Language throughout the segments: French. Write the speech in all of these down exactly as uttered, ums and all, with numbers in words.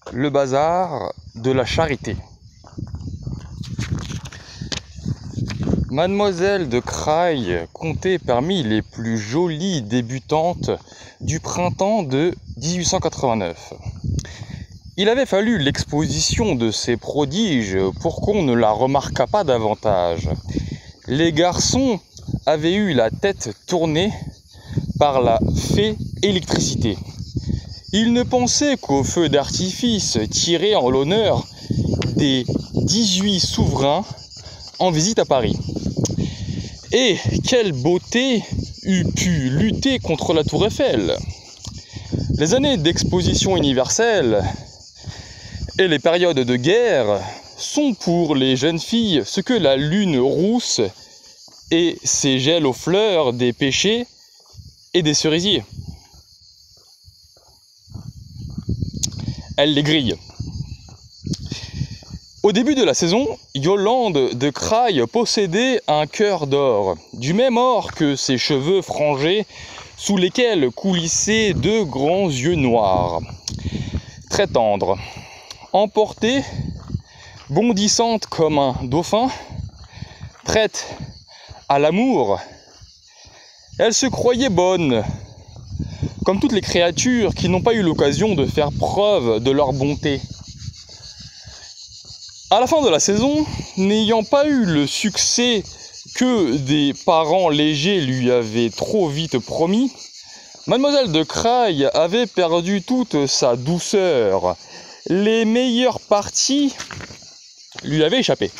Le bazar de la charité. Mademoiselle de Craye comptait parmi les plus jolies débutantes du printemps de dix-huit cent quatre-vingt-neuf. Il avait fallu l'exposition de ces prodiges pour qu'on ne la remarquât pas davantage. Les garçons avaient eu la tête tournée par la fée électricité. Ils ne pensaient qu'au feu d'artifice tiré en l'honneur des dix-huit souverains en visite à Paris. Et quelle beauté eût pu lutter contre la Tour Eiffel! Les années d'exposition universelle et les périodes de guerre sont pour les jeunes filles ce que la lune rousse et ses gels aux fleurs des pêchers et des cerisiers. Elle les grille. Au début de la saison, Yolande de Craye possédait un cœur d'or, du même or que ses cheveux frangés sous lesquels coulissaient deux grands yeux noirs, très tendres. Emportée, bondissante comme un dauphin, prête à l'amour, elle se croyait bonne, comme toutes les créatures qui n'ont pas eu l'occasion de faire preuve de leur bonté. À la fin de la saison, n'ayant pas eu le succès que des parents légers lui avaient trop vite promis, Mademoiselle de Craye avait perdu toute sa douceur. Les meilleures parties lui avaient échappé.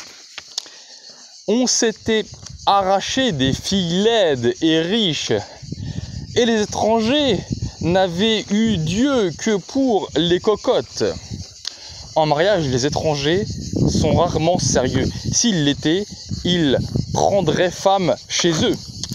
On s'était arraché des filles laides et riches, et les étrangers n'avaient eu Dieu que pour les cocottes. En mariage, les étrangers sont rarement sérieux. S'ils l'étaient, ils prendraient femme chez eux.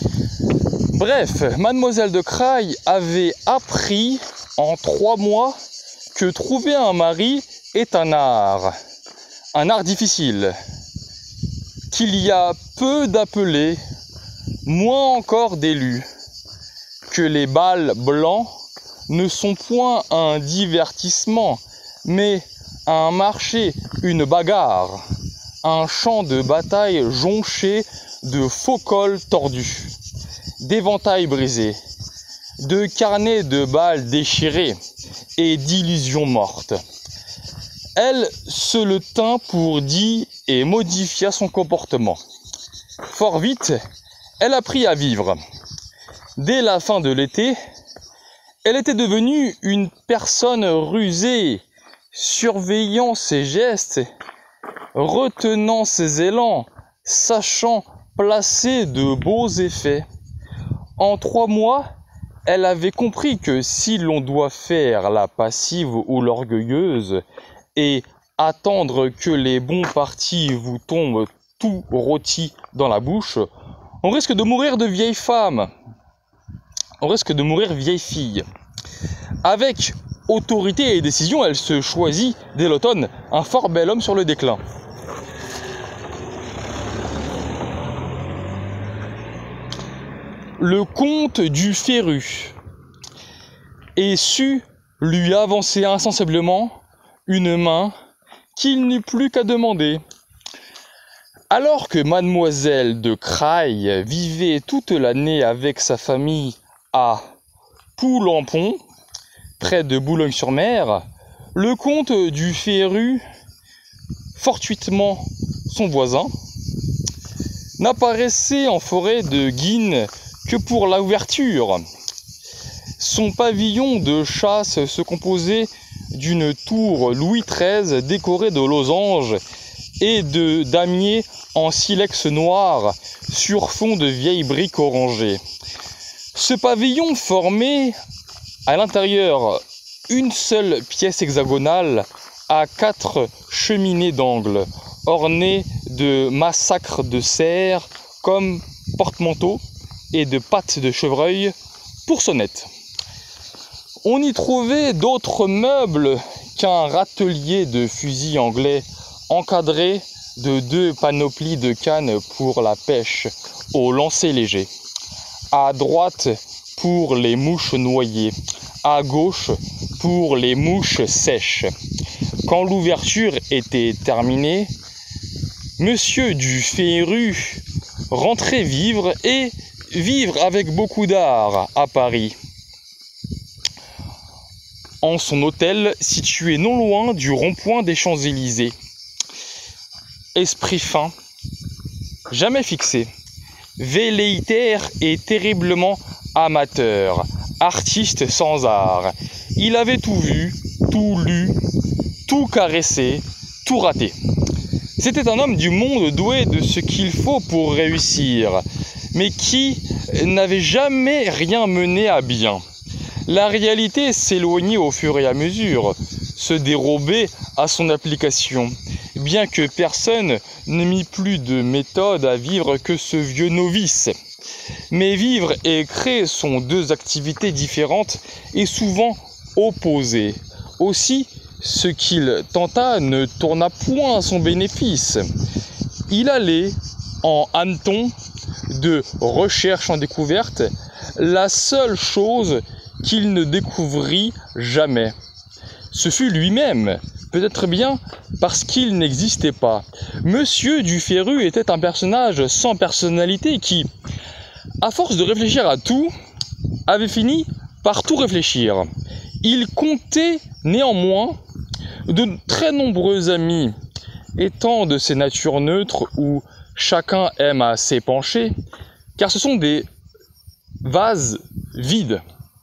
Bref, Mademoiselle de Craye avait appris en trois mois que trouver un mari est un art. Un art difficile, qu'il y a peu d'appelés, moins encore d'élus, que les bals blancs ne sont point un divertissement, mais un marché, une bagarre, un champ de bataille jonché de faux cols tordus, d'éventails brisés, de carnets de balles déchirés et d'illusions mortes. Elle se le tint pour dit et modifia son comportement. Fort vite, elle apprit à vivre. Dès la fin de l'été, elle était devenue une personne rusée, surveillant ses gestes, retenant ses élans, sachant placer de beaux effets. En trois mois, elle avait compris que si l'on doit faire la passive ou l'orgueilleuse et attendre que les bons partis vous tombent tout rôtis dans la bouche, on risque de mourir de vieille femme, on risque de mourir vieille fille. Avec autorité et décision, elle se choisit dès l'automne un fort bel homme sur le déclin. Le comte du Féru, et sut lui avancer insensiblement une main qu'il n'eut plus qu'à demander. Alors que Mademoiselle de Craye vivait toute l'année avec sa famille à Poulampon, près de Boulogne-sur-Mer, le comte du Féru, fortuitement son voisin, n'apparaissait en forêt de Guines que pour l'ouverture. Son pavillon de chasse se composait d'une tour Louis treize décorée de losanges et de damiers en silex noir sur fond de vieilles briques orangées. Ce pavillon formait à l'intérieur une seule pièce hexagonale à quatre cheminées d'angle, ornées de massacres de cerfs comme porte-manteau et de pattes de chevreuil pour sonnettes. On y trouvait d'autres meubles qu'un râtelier de fusils anglais encadré de deux panoplies de cannes pour la pêche au lancer léger. À droite pour les mouches noyées, à gauche pour les mouches sèches. quand l'ouverture était terminée, Monsieur du Féru rentrait vivre et vivre avec beaucoup d'art à Paris, en son hôtel situé non loin du rond-point des Champs-Élysées. Esprit fin, jamais fixé, velléitaire et terriblement amateur, artiste sans art. Il avait tout vu, tout lu, tout caressé, tout raté. C'était un homme du monde doué de ce qu'il faut pour réussir, mais qui n'avait jamais rien mené à bien. La réalité s'éloignait au fur et à mesure, se dérobait à son application, bien que personne ne mit plus de méthode à vivre que ce vieux novice. Mais vivre et créer sont deux activités différentes et souvent opposées. Aussi, ce qu'il tenta ne tourna point à son bénéfice. Il allait en hanneton de recherche en découverte, la seule chose qu'il ne découvrit jamais. Ce fut lui-même, peut-être bien parce qu'il n'existait pas. Monsieur du Féru était un personnage sans personnalité qui, à force de réfléchir à tout, avait fini par tout réfléchir. Il comptait néanmoins de très nombreux amis, étant de ces natures neutres où chacun aime à s'épancher, car ce sont des vases vides.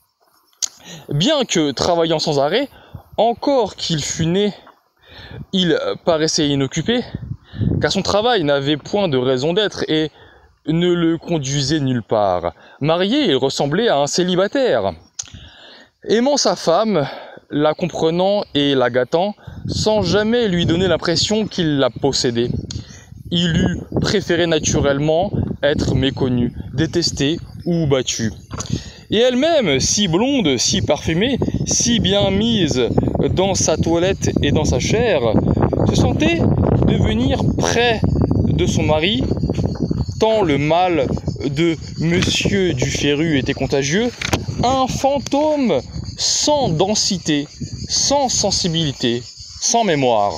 Bien que travaillant sans arrêt, encore qu'il fût né, il paraissait inoccupé, car son travail n'avait point de raison d'être et ne le conduisait nulle part. Marié, il ressemblait à un célibataire. Aimant sa femme, la comprenant et la gâtant, sans jamais lui donner l'impression qu'il la possédait. Il eût préféré naturellement être méconnu, détesté ou battu. Et elle-même, si blonde, si parfumée, si bien mise dans sa toilette et dans sa chair, se sentait devenir près de son mari, tant le mal de Monsieur du Féru était contagieux, un fantôme sans densité, sans sensibilité, sans mémoire.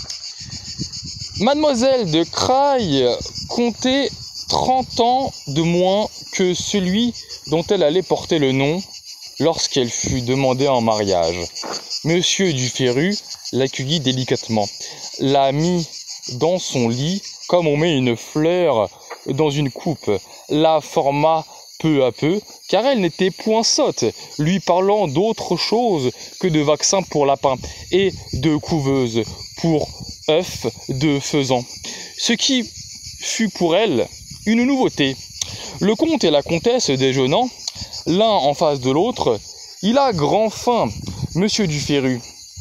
Mademoiselle de Craye comptait trente ans de moins que celui dont elle allait porter le nom lorsqu'elle fut demandée en mariage. Monsieur du Féru l'accueillit délicatement, la mit dans son lit comme on met une fleur dans une coupe, la forma peu à peu, car elle n'était point sotte, lui parlant d'autre chose que de vaccin pour lapin et de couveuse pour œufs de faisan, ce qui fut pour elle une nouveauté. Le comte et la comtesse déjeunant, l'un en face de l'autre, il a grand faim, Monsieur du Féru.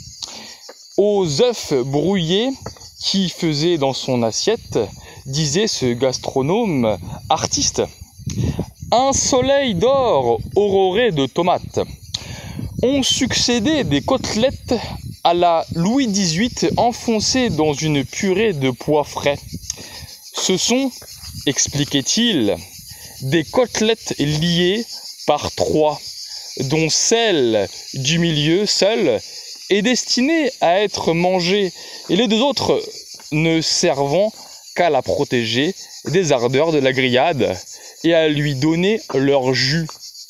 Aux œufs brouillés qui faisait dans son assiette, disait ce gastronome artiste, un soleil d'or auroré de tomates. Ont succédé des côtelettes à la Louis dix-huit enfoncées dans une purée de pois frais. Ce sont, expliquait-il, des côtelettes liées par trois, dont celle du milieu seule est destinée à être mangée et les deux autres ne servant qu'à la protéger des ardeurs de la grillade et à lui donner leur jus.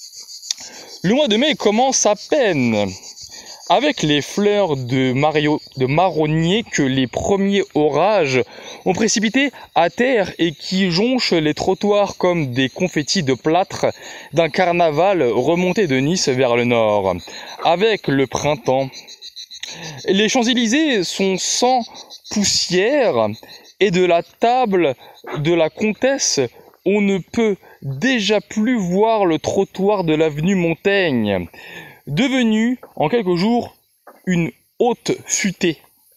Le mois de mai commence à peine, avec les fleurs de, mario, de marronnier que les premiers orages ont précipité à terre et qui jonchent les trottoirs comme des confettis de plâtre d'un carnaval remonté de Nice vers le nord. Avec le printemps, les Champs-Élysées sont sans poussière et de la table de la comtesse, on ne peut déjà plus voir le trottoir de l'avenue Montaigne, devenu en quelques jours une haute futée.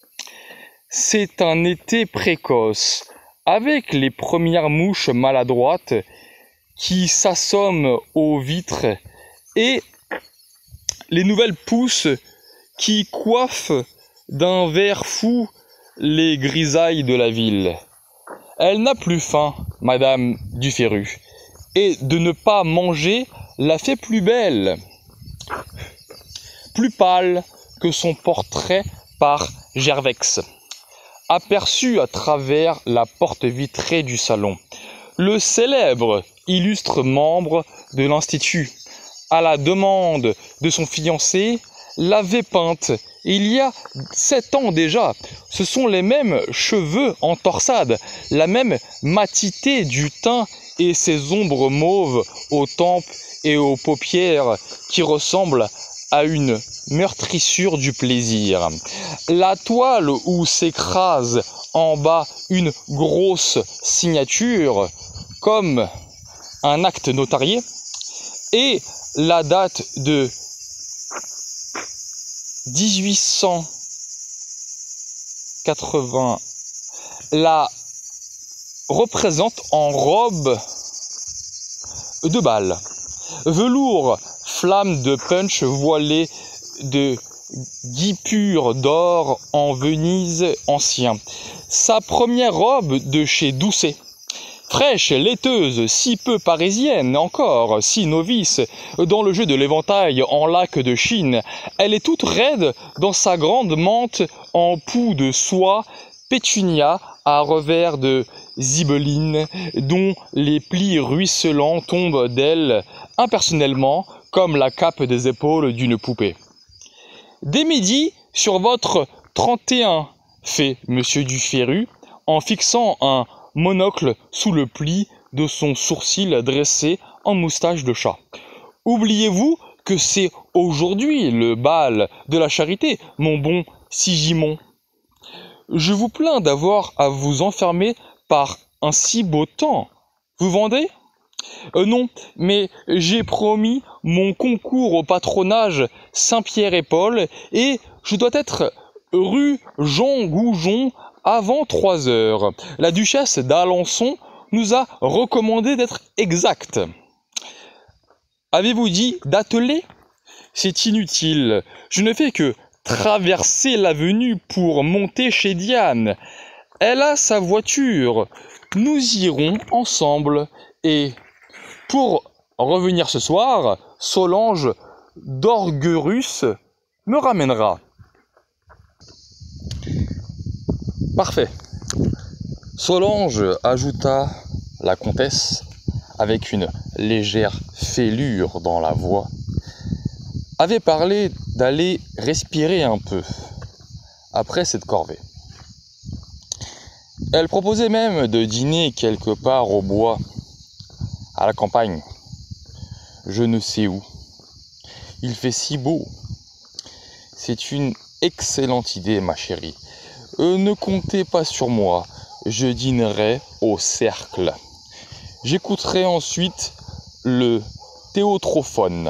C'est un été précoce, avec les premières mouches maladroites qui s'assomment aux vitres et les nouvelles pousses qui coiffent d'un vert fou les grisailles de la ville. Elle n'a plus faim, Madame du Féru, et de ne pas manger la fait plus belle, plus pâle que son portrait par Gervex aperçut à travers la porte vitrée du salon le célèbre, illustre membre de l'Institut, à la demande de son fiancé, l'avait peinte il y a sept ans déjà. Ce sont les mêmes cheveux en torsade, la même matité du teint et ces ombres mauves aux tempes et aux paupières qui ressemblent à une meurtrissure du plaisir. La toile où s'écrase en bas une grosse signature, comme un acte notarié, et la date de dix-huit cent quatre-vingts la représente en robe de bal, velours, flamme de punch voilée de guipure d'or en Venise ancien. Sa première robe de chez Doucet, fraîche, laiteuse, si peu parisienne encore, si novice dans le jeu de l'éventail en lac de Chine, elle est toute raide dans sa grande mante en poux de soie, pétunia à revers de zibeline, dont les plis ruisselants tombent d'elle impersonnellement comme la cape des épaules d'une poupée. Dès midi, sur votre trente et un, fait Monsieur Duferru, en fixant un monocle sous le pli de son sourcil dressé en moustache de chat. Oubliez-vous que c'est aujourd'hui le bal de la charité, mon bon Sigimon. Je vous plains d'avoir à vous enfermer par un si beau temps. Vous vendez ? Euh, non, mais j'ai promis mon concours au patronage Saint-Pierre et Paul et je dois être rue Jean Goujon avant trois heures. La duchesse d'Alençon nous a recommandé d'être exact. Avez-vous dit d'atteler ? C'est inutile. Je ne fais que traverser l'avenue pour monter chez Diane. Elle a sa voiture. Nous irons ensemble. Et pour revenir ce soir, Solange d'Orgerus me ramènera. Parfait. Solange, ajouta la comtesse, avec une légère fêlure dans la voix, avait parlé d'aller respirer un peu après cette corvée. Elle proposait même de dîner quelque part au bois, à la campagne, je ne sais où. Il fait si beau. C'est une excellente idée, ma chérie. Euh, ne comptez pas sur moi, je dînerai au cercle. J'écouterai ensuite le théotrophone.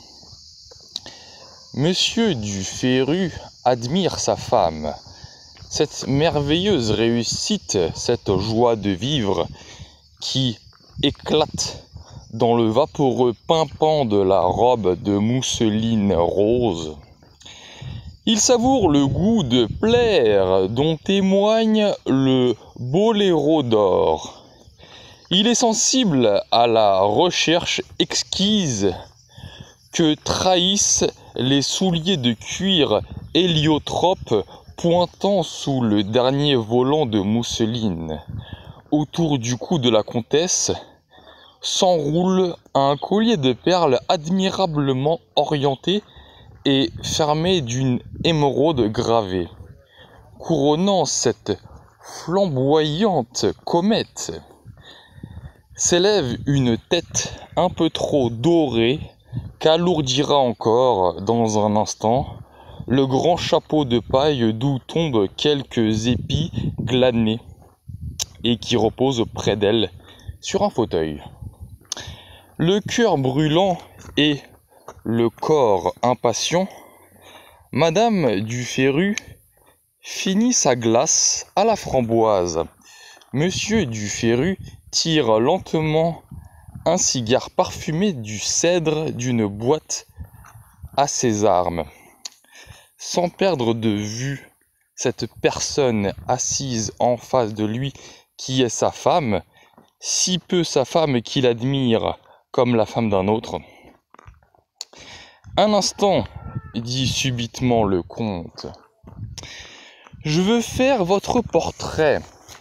Monsieur Duferru admire sa femme. Cette merveilleuse réussite, cette joie de vivre qui éclate dans le vaporeux pimpant de la robe de mousseline rose. Il savoure le goût de plaire dont témoigne le boléro d'or. Il est sensible à la recherche exquise que trahissent les souliers de cuir héliotrope pointant sous le dernier volant de mousseline. Autour du cou de la comtesse s'enroule un collier de perles admirablement orienté et fermé d'une émeraude gravée, couronnant cette flamboyante comète. S'élève une tête un peu trop dorée qu'alourdira encore dans un instant le grand chapeau de paille d'où tombent quelques épis glanés et qui repose près d'elle sur un fauteuil. Le cœur brûlant et le corps impatient, Madame Duferru finit sa glace à la framboise. Monsieur Duferru tire lentement un cigare parfumé du cèdre d'une boîte à ses armes, sans perdre de vue cette personne assise en face de lui qui est sa femme, si peu sa femme qu'il admire comme la femme d'un autre. Un instant, dit subitement le comte. Je veux faire votre portrait.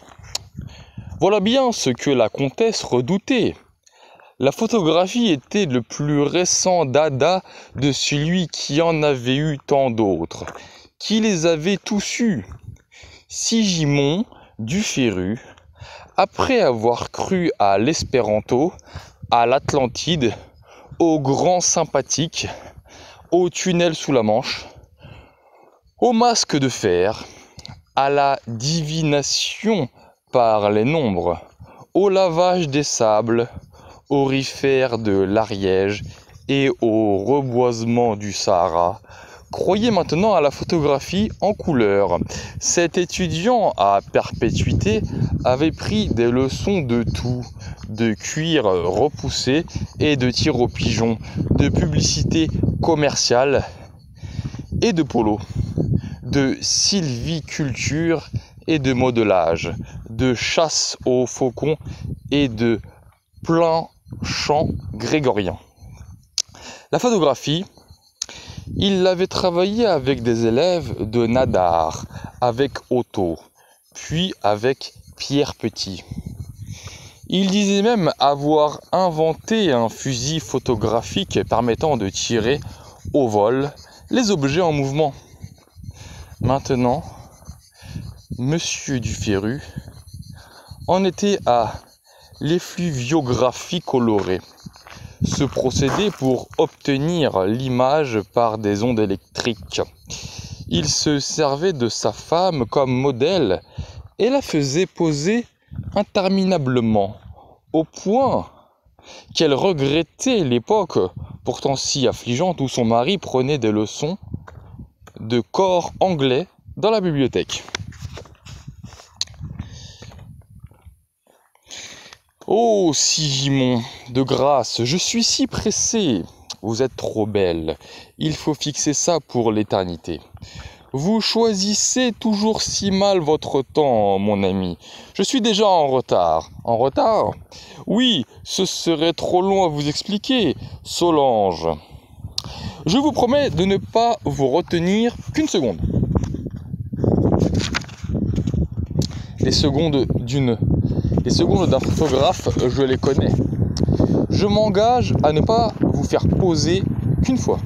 Voilà bien ce que la comtesse redoutait. La photographie était le plus récent dada de celui qui en avait eu tant d'autres, qui les avait tous eus. Sigismond du Féru, après avoir cru à l'espéranto, à l'Atlantide, au grand sympathique, au tunnel sous la Manche, au masque de fer, à la divination par les nombres, au lavage des sables, aurifères de l'Ariège et au reboisement du Sahara, croyait maintenant à la photographie en couleur. Cet étudiant à perpétuité avait pris des leçons de tout, de cuir repoussé et de tir au pigeon, de publicité commerciale et de polo, de sylviculture et de modelage, de chasse aux faucons et de plein chant grégorien. La photographie, il l'avait travaillée avec des élèves de Nadar, avec Otto, puis avec Pierre Petit. Il disait même avoir inventé un fusil photographique permettant de tirer au vol les objets en mouvement. Maintenant, Monsieur Duféru en était à l'effluviographie colorée, ce procédé pour obtenir l'image par des ondes électriques. Il se servait de sa femme comme modèle et la faisait poser interminablement, au point qu'elle regrettait l'époque, pourtant si affligeante, où son mari prenait des leçons de corps anglais dans la bibliothèque. Oh, Sigismond, de grâce, je suis si pressé. Vous êtes trop belle. Il faut fixer ça pour l'éternité. Vous choisissez toujours si mal votre temps, mon ami. Je suis déjà en retard. En retard? Oui, ce serait trop long à vous expliquer, Solange. Je vous promets de ne pas vous retenir qu'une seconde. Les secondes d'une... Les secondes d'un photographe, je les connais. Je m'engage à ne pas vous faire poser qu'une fois.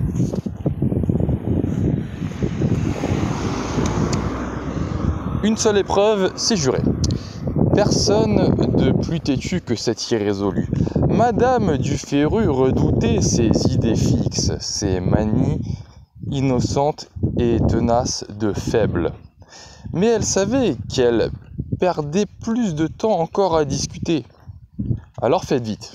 Une seule épreuve, c'est juré. Personne de plus têtu que cet irrésolu. Madame Duféru redoutait ses idées fixes, ses manies innocentes et tenaces de faible. Mais elle savait qu'elle perdait plus de temps encore à discuter. Alors faites vite.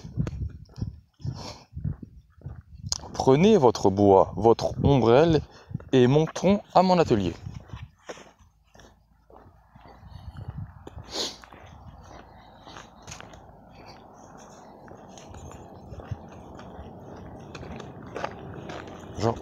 Prenez votre bois, votre ombrelle et montons à mon atelier. Jean.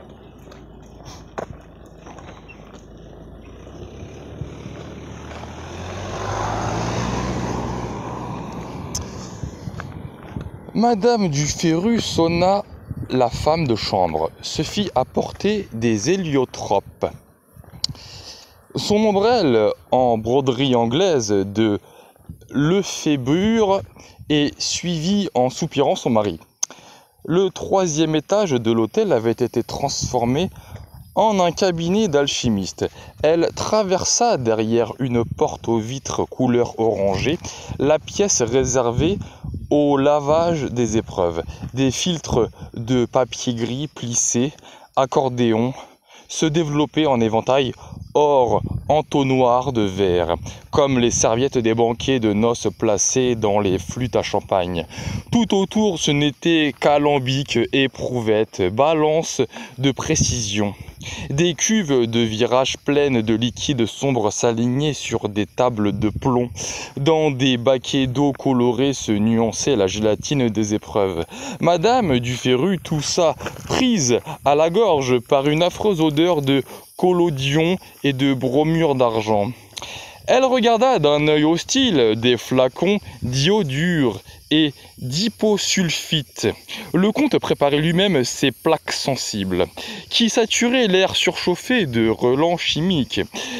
Madame Duféru sonna la femme de chambre, se fit apporter des héliotropes. Son ombrelle en broderie anglaise de Lefébure et suivit en soupirant son mari. Le troisième étage de l'hôtel avait été transformé en un cabinet d'alchimiste. Elle traversa derrière une porte aux vitres couleur orangée la pièce réservée au lavage des épreuves. Des filtres de papier gris plissés, accordéons, se développaient en éventail hors entonnoir de verre, comme les serviettes des banquets de noces placées dans les flûtes à champagne. Tout autour, ce n'était qu'alambics, éprouvettes, balances de précision. Des cuves de virage pleines de liquide sombre s'alignaient sur des tables de plomb. Dans des baquets d'eau colorée se nuançait la gélatine des épreuves. Madame Duféru toussa, prise à la gorge par une affreuse odeur de collodion et de bromure d'argent. Elle regarda d'un œil hostile des flacons d'iodure et d'hyposulfite. Le comte préparait lui-même ses plaques sensibles, qui saturaient l'air surchauffé de relents chimiques.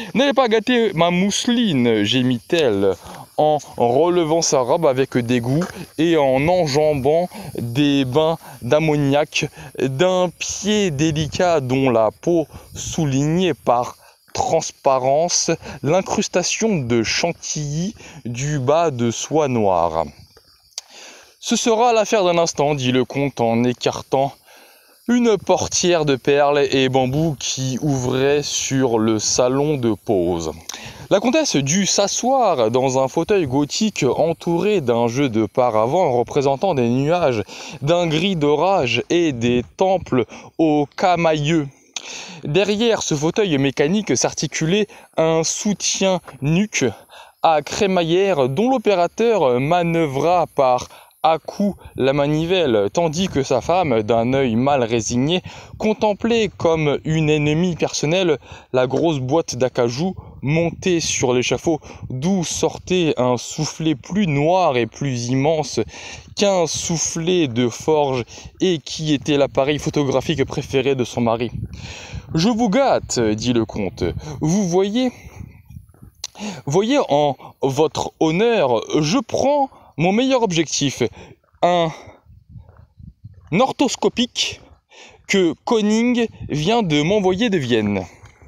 N'allez pas gâter ma mousseline, gémit-elle, en relevant sa robe avec dégoût et en enjambant des bains d'ammoniac d'un pied délicat dont la peau soulignait par transparence l'incrustation de chantilly du bas de soie noire. Ce sera l'affaire d'un instant, dit le comte en écartant une portière de perles et bambous qui ouvrait sur le salon de pause. La comtesse dut s'asseoir dans un fauteuil gothique entouré d'un jeu de paravents représentant des nuages, d'un gris d'orage et des temples aux camailleux. Derrière ce fauteuil mécanique s'articulait un soutien-nuque à crémaillère dont l'opérateur manœuvra par à coup la manivelle, tandis que sa femme, d'un œil mal résigné, contemplait comme une ennemie personnelle la grosse boîte d'acajou montée sur l'échafaud, d'où sortait un soufflet plus noir et plus immense qu'un soufflet de forge et qui était l'appareil photographique préféré de son mari. « Je vous gâte, dit le comte, vous voyez, voyez en votre honneur, je prends mon meilleur objectif, un orthoscopique que Koning vient de m'envoyer de Vienne. »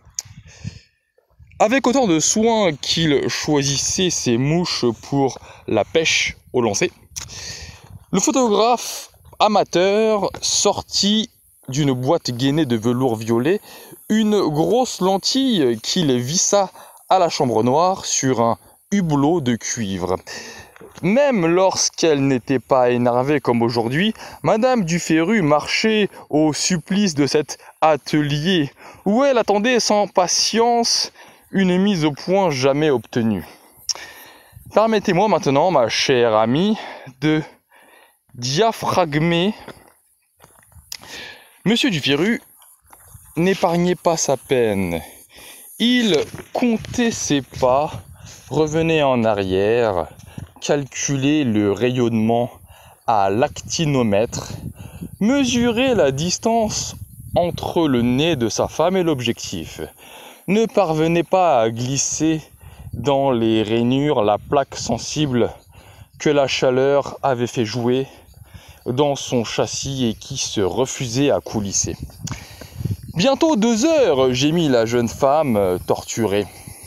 Avec autant de soin qu'il choisissait ses mouches pour la pêche au lancer, le photographe amateur sortit d'une boîte gainée de velours violet une grosse lentille qu'il vissa à la chambre noire sur un hublot de cuivre. Même lorsqu'elle n'était pas énervée comme aujourd'hui, Madame Duferru marchait au supplice de cet atelier où elle attendait sans patience une mise au point jamais obtenue. Permettez-moi maintenant, ma chère amie, de diaphragmer. Monsieur Duferru n'épargnait pas sa peine. Il comptait ses pas, revenait en arrière, calculait le rayonnement à l'actinomètre, mesurait la distance entre le nez de sa femme et l'objectif, ne parvenait pas à glisser dans les rainures la plaque sensible que la chaleur avait fait jouer dans son châssis et qui se refusait à coulisser. « Bientôt deux heures !» gémit la jeune femme torturée.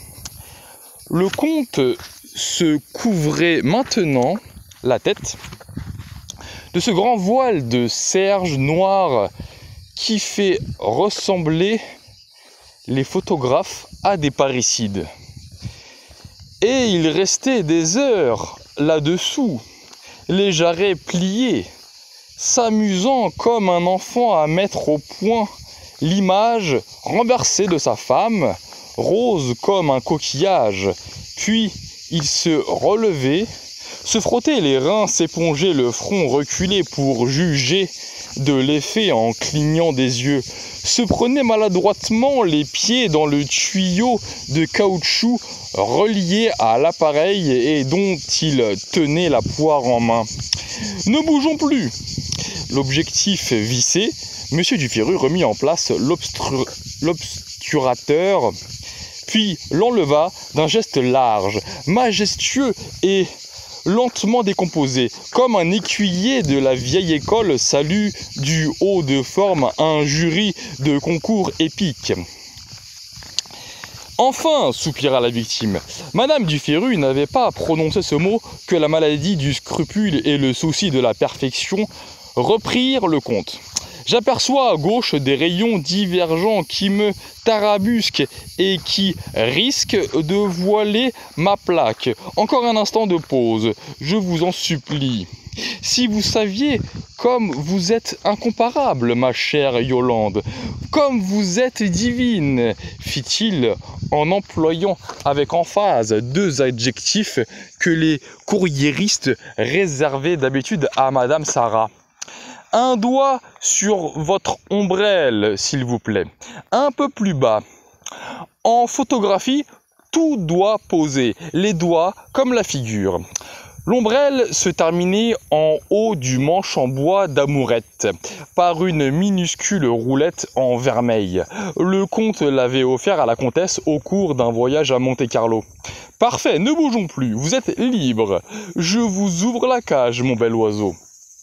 Le comte se couvrait maintenant la tête de ce grand voile de serge noir qui fait ressembler les photographes à des parricides. Et il restait des heures là-dessous, les jarrets pliés, s'amusant comme un enfant à mettre au point l'image renversée de sa femme, rose comme un coquillage. Puis il se relevait, se frottait les reins, s'épongeait le front reculé pour juger de l'effet en clignant des yeux, se prenait maladroitement les pieds dans le tuyau de caoutchouc relié à l'appareil et dont il tenait la poire en main. « Ne bougeons plus !» L'objectif vissé, Monsieur Duferru remit en place l'obturateur, puis l'enleva d'un geste large, majestueux et lentement décomposé, comme un écuyer de la vieille école salue du haut de forme un jury de concours épique. « Enfin !» soupira la victime. Madame Duferru n'avait pas prononcé ce mot que la maladie du scrupule et le souci de la perfection reprirent le compte. J'aperçois à gauche des rayons divergents qui me tarabusquent et qui risquent de voiler ma plaque. Encore un instant de pause, je vous en supplie. Si vous saviez comme vous êtes incomparable, ma chère Yolande, comme vous êtes divine, fit-il en employant avec emphase deux adjectifs que les courriéristes réservaient d'habitude à Madame Sarah. Un doigt sur votre ombrelle, s'il vous plaît. Un peu plus bas. En photographie, tout doit poser. Les doigts comme la figure. L'ombrelle se terminait en haut du manche en bois d'amourette, par une minuscule roulette en vermeil. Le comte l'avait offert à la comtesse au cours d'un voyage à Monte-Carlo. « Parfait, ne bougeons plus, vous êtes libre. Je vous ouvre la cage, mon bel oiseau. »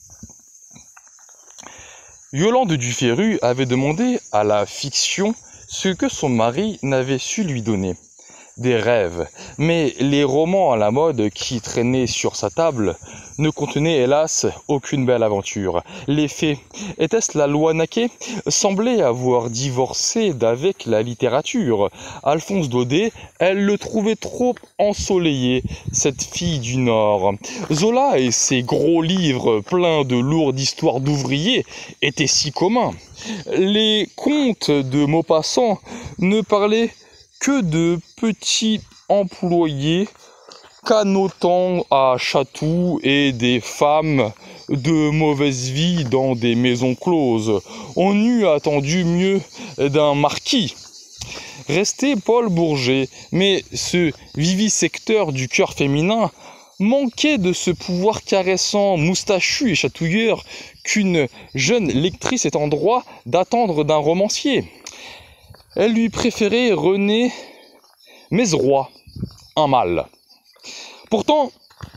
Yolande du Féru avait demandé à la fiction ce que son mari n'avait su lui donner. Des rêves, mais les romans à la mode qui traînaient sur sa table ne contenaient hélas aucune belle aventure. Les faits, était-ce la loi Naquet, semblait avoir divorcé d'avec la littérature. Alphonse Daudet, elle le trouvait trop ensoleillé, cette fille du Nord. Zola et ses gros livres pleins de lourdes histoires d'ouvriers étaient si communs. Les contes de Maupassant ne parlaient que de petits employés canotant à Chatou et des femmes de mauvaise vie dans des maisons closes. On eût attendu mieux d'un marquis. Restait Paul Bourget, mais ce vivisecteur du cœur féminin manquait de ce pouvoir caressant, moustachu et chatouilleur qu'une jeune lectrice est en droit d'attendre d'un romancier. Elle lui préférait René Mezeroy, un mâle. Pourtant,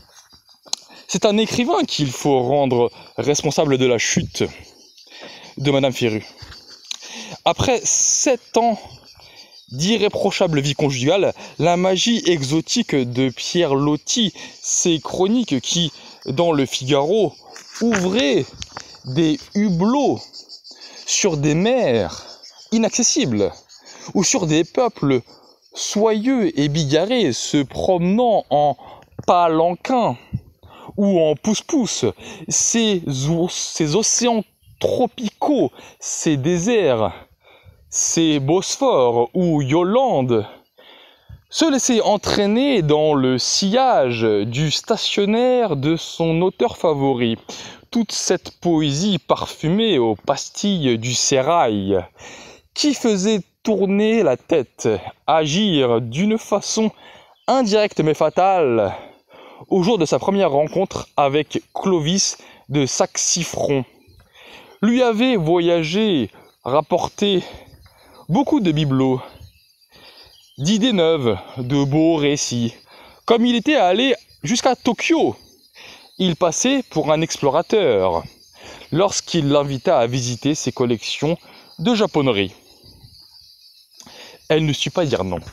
c'est un écrivain qu'il faut rendre responsable de la chute de Madame Féru. Après sept ans d'irréprochable vie conjugale, la magie exotique de Pierre Loti, ses chroniques qui, dans le Figaro, ouvraient des hublots sur des mers inaccessibles, ou sur des peuples soyeux et bigarrés se promenant en palanquin ou en pousse-pousse, ces, ces océans tropicaux, ces déserts, ces Bosphores ou Yolande, se laisser entraîner dans le sillage du stationnaire de son auteur favori. Toute cette poésie parfumée aux pastilles du sérail, qui faisait tourner la tête, agir d'une façon indirecte mais fatale, au jour de sa première rencontre avec Clovis de Saxe-Siffron. Lui avait voyagé, rapporté beaucoup de bibelots, d'idées neuves, de beaux récits. Comme il était allé jusqu'à Tokyo, il passait pour un explorateur lorsqu'il l'invita à visiter ses collections de japonnerie. Elle ne sut pas dire non.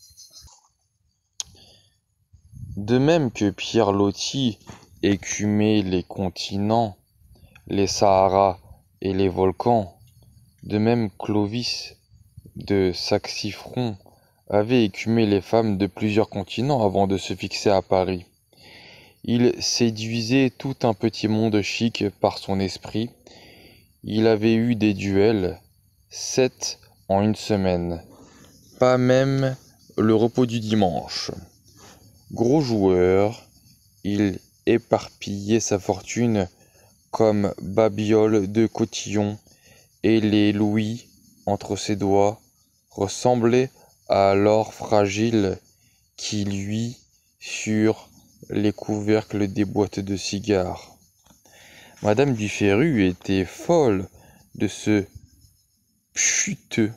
De même que Pierre Loti écumait les continents, les Saharas et les volcans, de même Clovis de Saxe-Siffron avait écumé les femmes de plusieurs continents avant de se fixer à Paris. Il séduisait tout un petit monde chic par son esprit. Il avait eu des duels, sept en une semaine, pas même le repos du dimanche. Gros joueur, il éparpillait sa fortune comme Babiole de Cotillon, et les louis entre ses doigts ressemblaient à l'or fragile qui luit sur les couvercles des boîtes de cigares. Madame du Féru était folle de ce chuteux.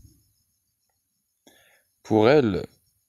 Pour elle,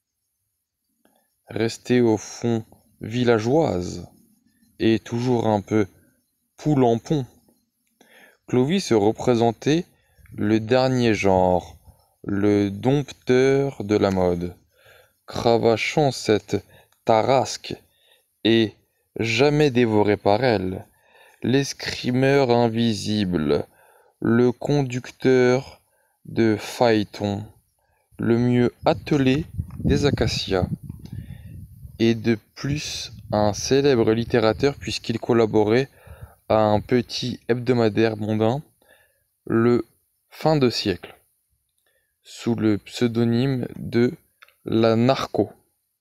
rester au fond villageoise et toujours un peu poule en pont, Clovis représentait le dernier genre, le dompteur de la mode, cravachant cette tarasque et jamais dévoré par elle, l'escrimeur invisible, le conducteur de phaéton, le mieux attelé des acacias, et de plus un célèbre littérateur puisqu'il collaborait à un petit hebdomadaire mondain, le Fin de siècle, sous le pseudonyme de La Narco.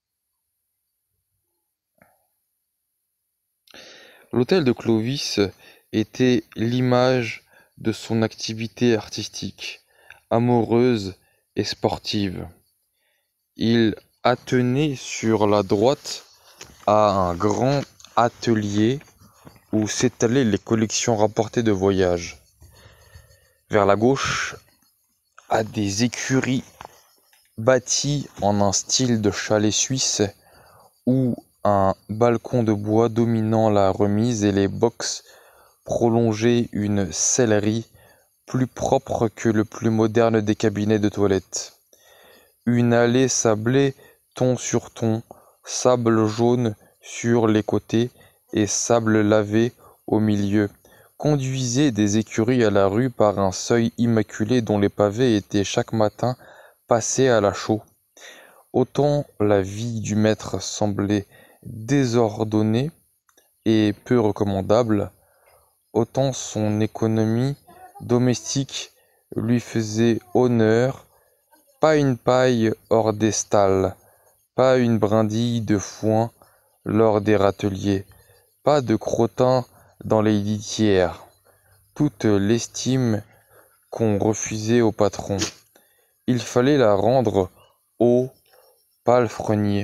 L'hôtel de Clovis était l'image de son activité artistique, amoureuse et sportive. Il attenait sur la droite à un grand atelier où s'étalaient les collections rapportées de voyage. Vers la gauche, à des écuries bâties en un style de chalet suisse où un balcon de bois dominant la remise et les box prolongeaient une sellerie plus propre que le plus moderne des cabinets de toilette. Une allée sablée ton sur ton, sable jaune sur les côtés et sable lavé au milieu, conduisait des écuries à la rue par un seuil immaculé dont les pavés étaient chaque matin passés à la chaux. Autant la vie du maître semblait désordonnée et peu recommandable, autant son économie domestique lui faisait honneur. Pas une paille hors des stalles, pas une brindille de foin lors des râteliers, pas de crottin dans les litières. Toute l'estime qu'on refusait au patron, il fallait la rendre au palefrenier.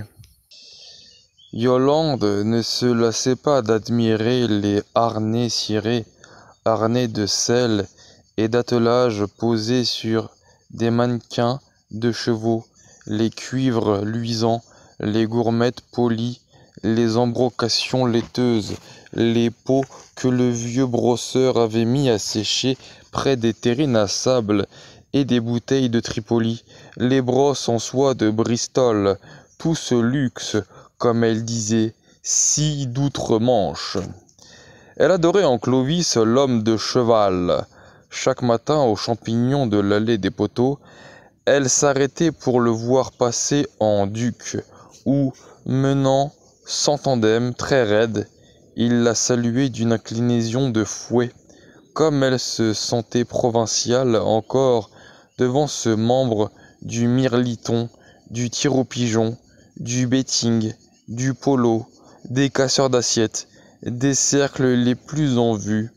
Yolande ne se lassait pas d'admirer les harnais cirés, harnais de selle et d'attelage posés sur des mannequins de chevaux, les cuivres luisants, les gourmettes polies, les embrocations laiteuses, les pots que le vieux brosseur avait mis à sécher près des terrines à sable et des bouteilles de Tripoli, les brosses en soie de Bristol, tout ce luxe, comme elle disait, si d'outre-Manche. Elle adorait en Clovis l'homme de cheval. Chaque matin, aux champignons de l'allée des poteaux, elle s'arrêtait pour le voir passer en duc, ou, menant, sans tandem, très raide, il la saluait d'une inclinaison de fouet, comme elle se sentait provinciale encore devant ce membre du mirliton, du tir au pigeon, du betting, du polo, des casseurs d'assiettes, des cercles les plus en vue.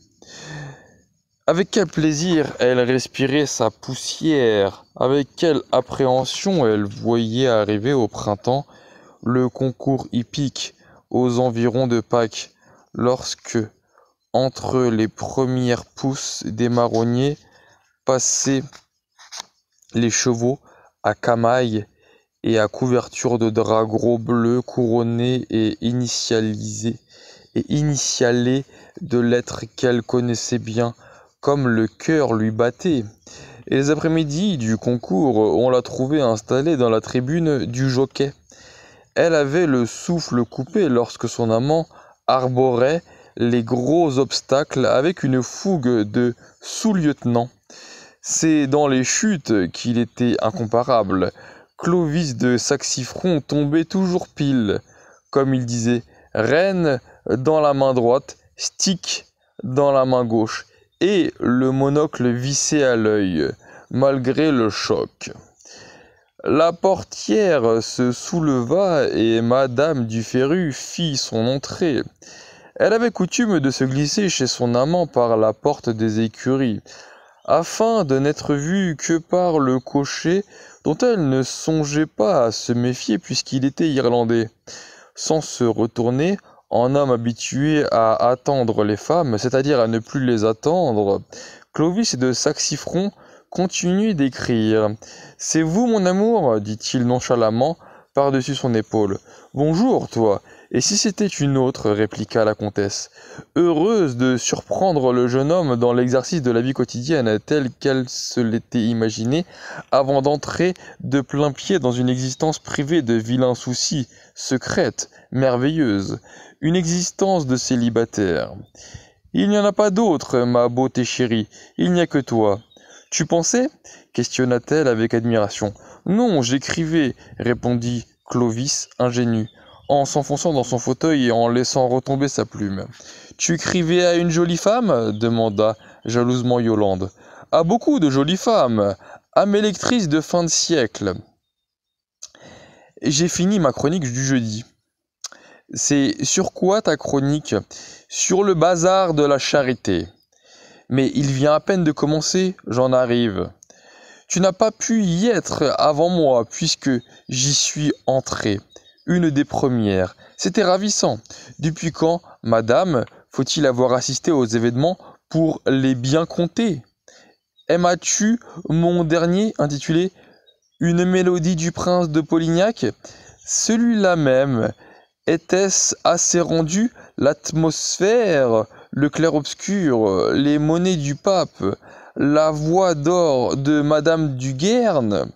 Avec quel plaisir elle respirait sa poussière, avec quelle appréhension elle voyait arriver au printemps le concours hippique aux environs de Pâques, lorsque, entre les premières pousses des marronniers, passaient les chevaux à camaille et à couverture de drap gros bleu couronnés et initialisés, et initialés de lettres qu'elle connaissait bien, comme le cœur lui battait. Et les après-midi du concours, on la trouvait installée dans la tribune du jockey. Elle avait le souffle coupé lorsque son amant arborait les gros obstacles avec une fougue de sous-lieutenant. C'est dans les chutes qu'il était incomparable. Clovis de Saxifron tombait toujours pile, comme il disait, reine dans la main droite, stick dans la main gauche, et le monocle vissé à l'œil, malgré le choc. La portière se souleva et Madame du Ferru fit son entrée. Elle avait coutume de se glisser chez son amant par la porte des écuries, afin de n'être vue que par le cocher dont elle ne songeait pas à se méfier puisqu'il était irlandais. Sans se retourner, en homme habitué à attendre les femmes, c'est-à-dire à ne plus les attendre, Clovis de Saxifron continuait d'écrire. « C'est vous, mon amour » dit-il nonchalamment par-dessus son épaule. « Bonjour, toi. Et si c'était une autre » répliqua la comtesse, heureuse de surprendre le jeune homme dans l'exercice de la vie quotidienne tel qu'elle se l'était imaginé avant d'entrer de plein pied dans une existence privée de vilains soucis, secrète, merveilleuse, une existence de célibataire. « Il n'y en a pas d'autre, ma beauté chérie, il n'y a que toi. »« Tu pensais » questionna-t-elle avec admiration. « Non, j'écrivais, » répondit Clovis, ingénu, en s'enfonçant dans son fauteuil et en laissant retomber sa plume. « Tu écrivais à une jolie femme » demanda jalousement Yolande. « À beaucoup de jolies femmes, à mes lectrices de fin de siècle. » J'ai fini ma chronique du jeudi. C'est sur quoi ta chronique? Sur le bazar de la charité. Mais il vient à peine de commencer, j'en arrive. Tu n'as pas pu y être avant moi, puisque j'y suis entré. une des premières. C'était ravissant. Depuis quand, madame, faut-il avoir assisté aux événements pour les bien compter? Aimas-tu mon dernier intitulé Une mélodie du prince de Polignac? Celui-là même. Était-ce assez rendu? L'atmosphère, le clair-obscur, les monnaies du pape, la voix d'or de madame du Guerne,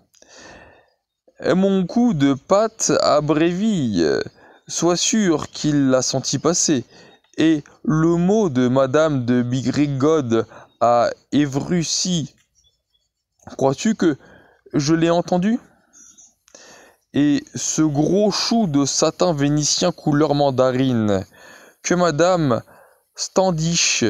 mon coup de patte à Bréville, sois sûr qu'il l'a senti passer, et le mot de madame de Bigrigode à Évrusy, crois-tu que je l'ai entendu? Et ce gros chou de satin vénitien couleur mandarine, que madame Standish,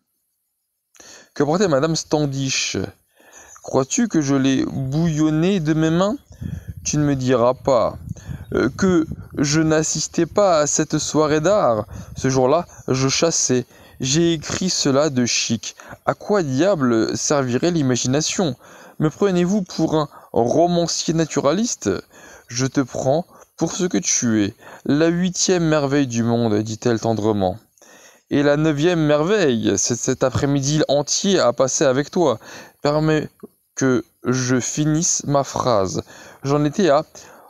que portait madame Standish, crois-tu que je l'ai bouillonné de mes mains? Tu ne me diras pas euh, que je n'assistais pas à cette soirée d'art. Ce jour-là, je chassais. J'ai écrit cela de chic. À quoi diable servirait l'imagination? Me prenez-vous pour un romancier naturaliste? Je te prends pour ce que tu es, la huitième merveille du monde, dit-elle tendrement. Et la neuvième merveille, c'est cet après-midi entier à passer avec toi. Permets que je finisse ma phrase. J'en étais à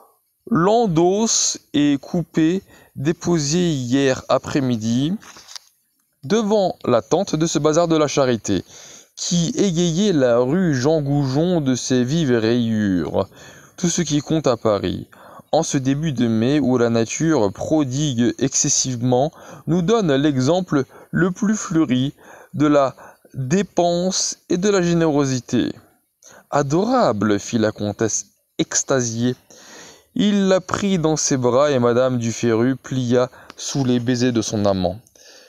l'endos et coupé déposé hier après-midi devant la tente de ce bazar de la Charité, qui égayait la rue Jean Goujon de ses vives rayures. Tout ce qui compte à Paris, en ce début de mai où la nature prodigue excessivement, nous donne l'exemple le plus fleuri de la dépense et de la générosité. Adorable, fit la comtesse extasiée. Il la prit dans ses bras et madame du Ferru plia sous les baisers de son amant.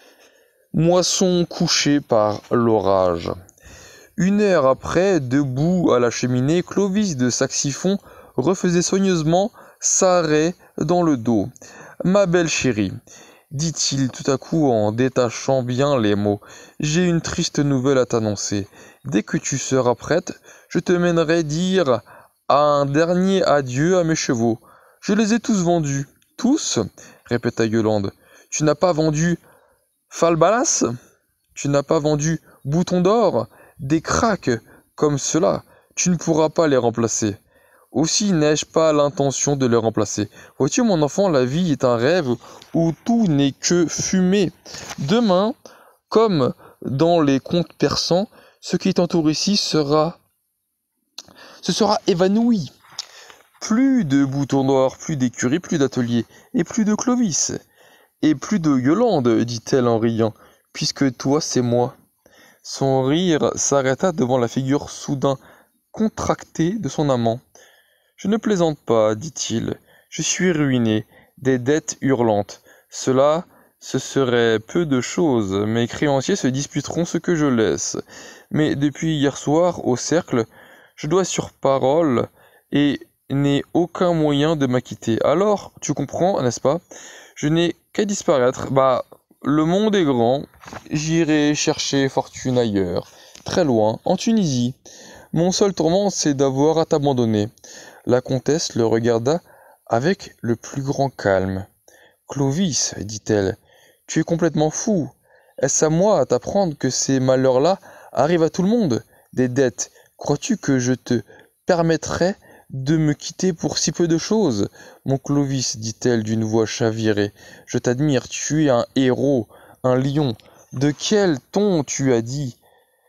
Moisson couchée par l'orage. Une heure après, debout à la cheminée, Clovis de Saxifon refaisait soigneusement sa raie dans le dos. « Ma belle chérie, dit-il tout à coup en détachant bien les mots, j'ai une triste nouvelle à t'annoncer. Dès que tu seras prête, je te mènerai dire un dernier adieu à mes chevaux. Je les ai tous vendus. »« Tous ?» répéta Yolande. « Tu n'as pas vendu Falbalas? Tu n'as pas vendu Bouton d'Or? Des craques comme cela, tu ne pourras pas les remplacer. Aussi n'ai-je pas l'intention de les remplacer. Vois-tu, mon enfant, la vie est un rêve où tout n'est que fumée. Demain, comme dans les contes persans, ce qui t'entoure ici sera... ce sera évanoui. Plus de Boutons d'Or, plus d'écuries, plus d'ateliers, et plus de Clovis, et plus de Yolande, dit-elle en riant, puisque toi c'est moi. Son rire s'arrêta devant la figure soudain contractée de son amant. « Je ne plaisante pas, dit-il, je suis ruiné, des dettes hurlantes. Cela, ce serait peu de choses, mes créanciers se disputeront ce que je laisse. Mais depuis hier soir, au cercle, je dois sur parole et n'ai aucun moyen de m'acquitter. Alors, tu comprends, n'est-ce pas? Je n'ai qu'à disparaître. Bah... Le monde est grand, j'irai chercher fortune ailleurs, très loin, en Tunisie. Mon seul tourment, c'est d'avoir à t'abandonner. » La comtesse le regarda avec le plus grand calme. « Clovis, dit-elle, tu es complètement fou. Est-ce à moi à t'apprendre que ces malheurs-là arrivent à tout le monde? Des dettes, crois-tu que je te permettrais de me quitter pour si peu de choses? Mon Clovis, dit-elle d'une voix chavirée, je t'admire, tu es un héros, un lion. De quel ton tu as dit?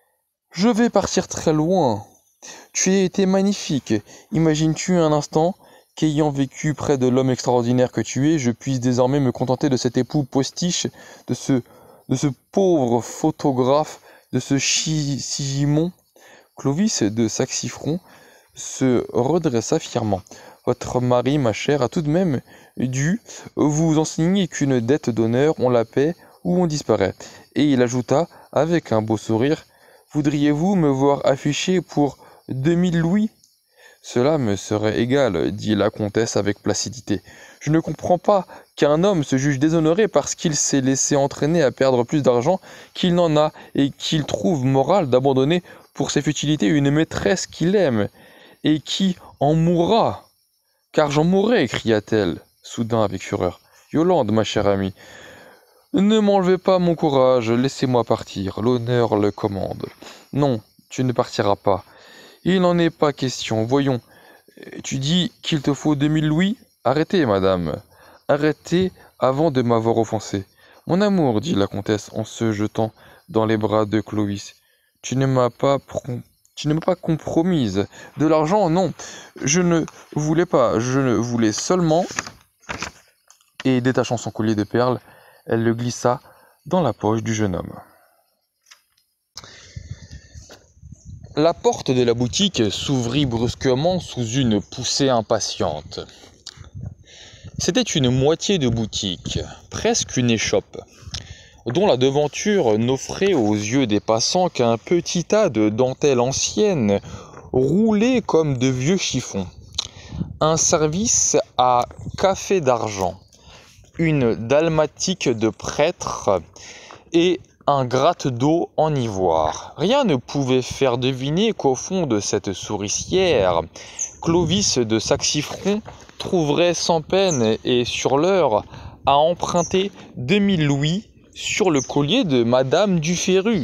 Je vais partir très loin. Tu as été magnifique. Imagines-tu un instant qu'ayant vécu près de l'homme extraordinaire que tu es, je puisse désormais me contenter de cet époux postiche, de ce, de ce pauvre photographe, de ce Sigimon? Clovis de Saxifron se redressa fièrement. Votre mari, ma chère, a tout de même dû vous enseigner qu'une dette d'honneur, on la paie ou on disparaît. Et il ajouta, avec un beau sourire, « Voudriez-vous me voir affiché pour deux mille louis ?» « Cela me serait égal, dit la comtesse avec placidité. Je ne comprends pas qu'un homme se juge déshonoré parce qu'il s'est laissé entraîner à perdre plus d'argent qu'il n'en a et qu'il trouve moral d'abandonner pour ses futilités une maîtresse qu'il aime et qui en mourra. Car j'en mourrai, cria-t-elle. soudain avec fureur. Yolande, ma chère amie, ne m'enlevez pas mon courage, laissez-moi partir, l'honneur le commande. Non, tu ne partiras pas. Il n'en est pas question, voyons. Tu dis qu'il te faut deux mille louis? Arrêtez, madame, arrêtez avant de m'avoir offensé. Mon amour, dit la comtesse en se jetant dans les bras de Clovis, tu ne m'as pas, tu ne m'as pas compromise. De l'argent, non, je ne voulais pas, je ne voulais seulement... Et détachant son collier de perles, elle le glissa dans la poche du jeune homme. La porte de la boutique s'ouvrit brusquement sous une poussée impatiente. C'était une moitié de boutique, presque une échoppe, dont la devanture n'offrait aux yeux des passants qu'un petit tas de dentelles anciennes, roulées comme de vieux chiffons. Un service à café d'argent, une dalmatique de prêtre et un gratte d'eau en ivoire. Rien ne pouvait faire deviner qu'au fond de cette souricière, Clovis de Saxifron trouverait sans peine et sur l'heure à emprunter deux mille louis sur le collier de Madame Duféru.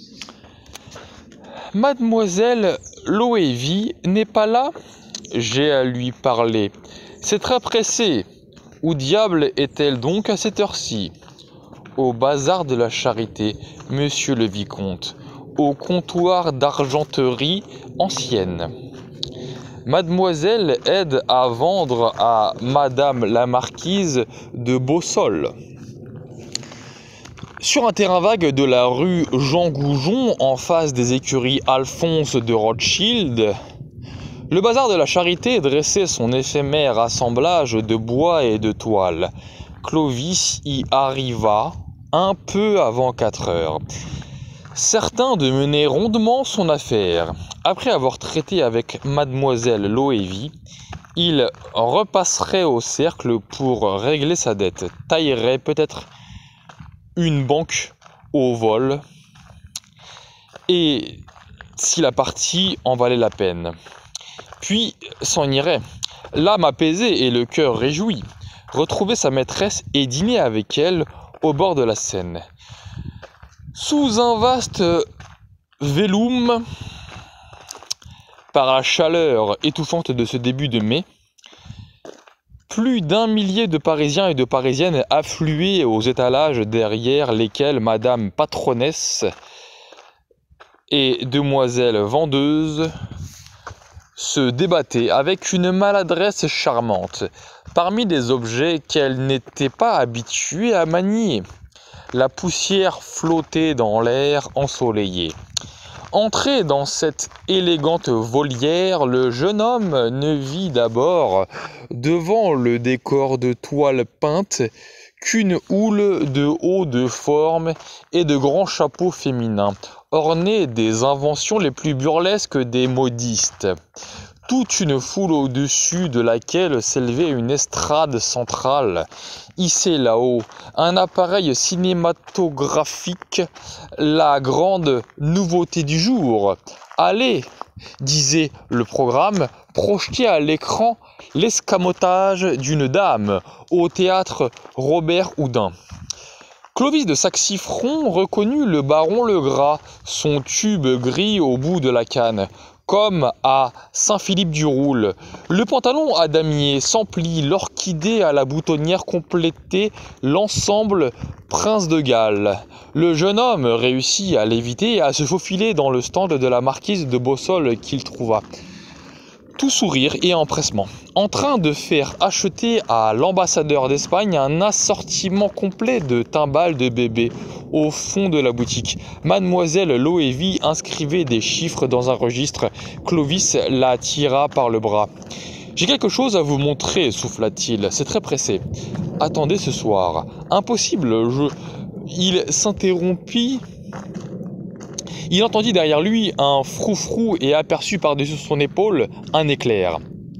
Mademoiselle Loévie n'est pas là? J'ai à lui parler. C'est très pressé. Où diable est-elle donc à cette heure-ci? Au bazar de la Charité, monsieur le vicomte, au comptoir d'argenterie ancienne. Mademoiselle aide à vendre à madame la marquise de Beaussol. Sur un terrain vague de la rue Jean Goujon, en face des écuries Alphonse de Rothschild, le bazar de la Charité dressait son éphémère assemblage de bois et de toile. Clovis y arriva un peu avant quatre heures. Certain de mener rondement son affaire. Après avoir traité avec mademoiselle Loévie, il repasserait au cercle pour régler sa dette, taillerait peut-être une banque au vol, et si la partie en valait la peine. Puis s'en irait, l'âme apaisée et le cœur réjoui, retrouver sa maîtresse et dîner avec elle au bord de la Seine. Sous un vaste velum, par la chaleur étouffante de ce début de mai, plus d'un millier de Parisiens et de Parisiennes affluaient aux étalages derrière lesquels Madame Patronnesse et Demoiselle Vendeuse se débattaient avec une maladresse charmante, parmi des objets qu'elles n'étaient pas habituées à manier. La poussière flottait dans l'air ensoleillé. Entré dans cette élégante volière, le jeune homme ne vit d'abord, devant le décor de toile peinte, qu'une houle de hauts de forme et de grands chapeaux féminins, ornés des inventions les plus burlesques des modistes. Toute une foule au-dessus de laquelle s'élevait une estrade centrale, hissée là-haut, un appareil cinématographique, la grande nouveauté du jour. Allez, disait le programme, projeter à l'écran l'escamotage d'une dame au théâtre Robert Houdin. Clovis de Saxifron reconnut le baron Legras, son tube gris au bout de la canne, comme à Saint-Philippe-du-Roule. Le pantalon à damier sans plis, l'orchidée à la boutonnière complétait l'ensemble Prince de Galles. Le jeune homme réussit à l'éviter et à se faufiler dans le stand de la marquise de Beaussol qu'il trouva. Tout sourire et empressement, en train de faire acheter à l'ambassadeur d'Espagne un assortiment complet de timbales de bébé au fond de la boutique. Mademoiselle Loévie inscrivait des chiffres dans un registre. Clovis la tira par le bras. « J'ai quelque chose à vous montrer, souffla-t-il. C'est très pressé. Attendez ce soir. Impossible, je... » Il s'interrompit. Il entendit derrière lui un froufrou et aperçut par-dessus son épaule un éclair.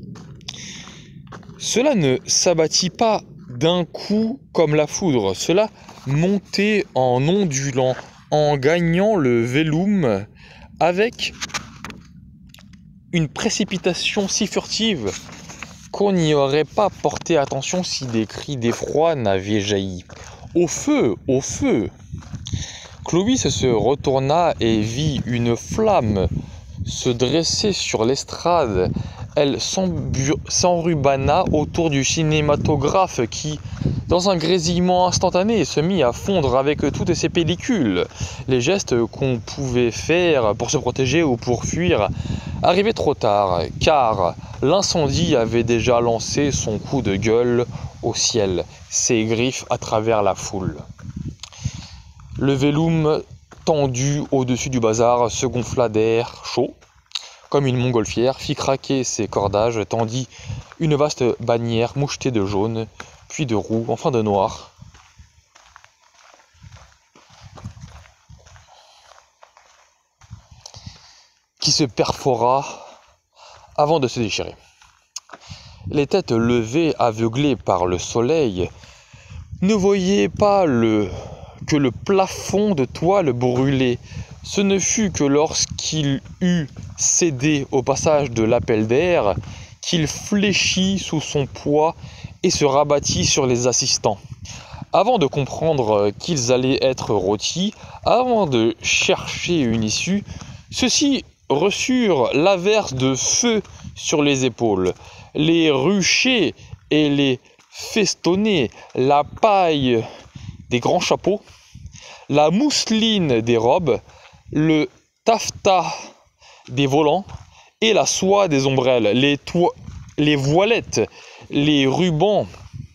Cela ne s'abattit pas d'un coup comme la foudre, cela montait en ondulant, en gagnant le velum, avec une précipitation si furtive qu'on n'y aurait pas porté attention si des cris d'effroi n'avaient jailli. « Au feu! Au feu !» Clovis se retourna et vit une flamme se dresser sur l'estrade. Elle s'enrubana autour du cinématographe qui, dans un grésillement instantané, se mit à fondre avec toutes ses pellicules. Les gestes qu'on pouvait faire pour se protéger ou pour fuir arrivaient trop tard, car l'incendie avait déjà lancé son coup de gueule au ciel, ses griffes à travers la foule. Le velum tendu au-dessus du bazar se gonfla d'air chaud, comme une montgolfière, fit craquer ses cordages, tendit une vaste bannière mouchetée de jaune, puis de roux, enfin de noir. Qui se perfora avant de se déchirer. Les têtes levées, aveuglées par le soleil, ne voyaient pas le... que le plafond de toile brûlait. Ce ne fut que lorsqu'il eut cédé au passage de l'appel d'air qu'il fléchit sous son poids et se rabattit sur les assistants. Avant de comprendre qu'ils allaient être rôtis, avant de chercher une issue, ceux-ci reçurent l'averse de feu sur les épaules, les ruchers et les festonnés, la paille des grands chapeaux, la mousseline des robes, le taffetas des volants et la soie des ombrelles, les, les voilettes, les rubans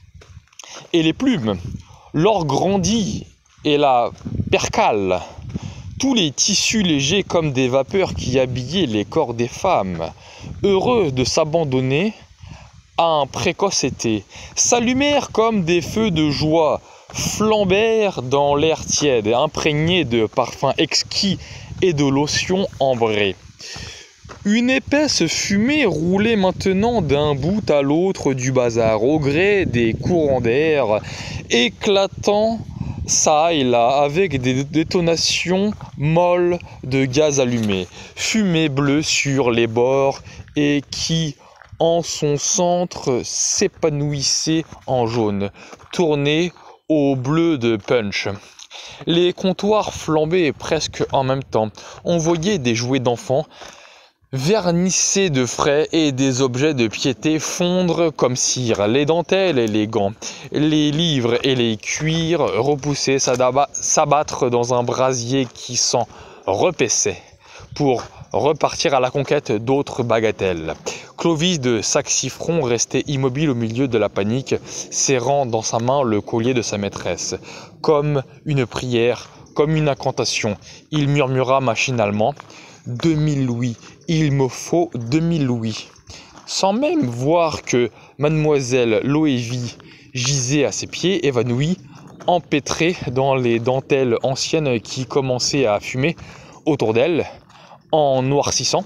et les plumes, l'or grandi et la percale, tous les tissus légers comme des vapeurs qui habillaient les corps des femmes, heureux de s'abandonner à un précoce été, s'allumèrent comme des feux de joie, flambèrent dans l'air tiède, imprégné de parfums exquis et de lotions ambrées. Une épaisse fumée roulait maintenant d'un bout à l'autre du bazar, au gré des courants d'air, éclatant çà et là avec des détonations molles de gaz allumé, fumée bleue sur les bords et qui, en son centre, s'épanouissait en jaune, tourné au bleu de punch. Les comptoirs flambaient presque en même temps. On voyait des jouets d'enfants vernissés de frais et des objets de piété fondre comme cire. Les dentelles et les gants, les livres et les cuirs repoussaient s'abattre dans un brasier qui s'en repaissait pour repartir à la conquête d'autres bagatelles. Clovis de Saxifron restait immobile au milieu de la panique, serrant dans sa main le collier de sa maîtresse. Comme une prière, comme une incantation, il murmura machinalement « Deux mille louis, il me faut deux mille louis », sans même voir que mademoiselle Loévie gisait à ses pieds, évanouie, empêtrée dans les dentelles anciennes qui commençaient à fumer autour d'elle, en noircissant,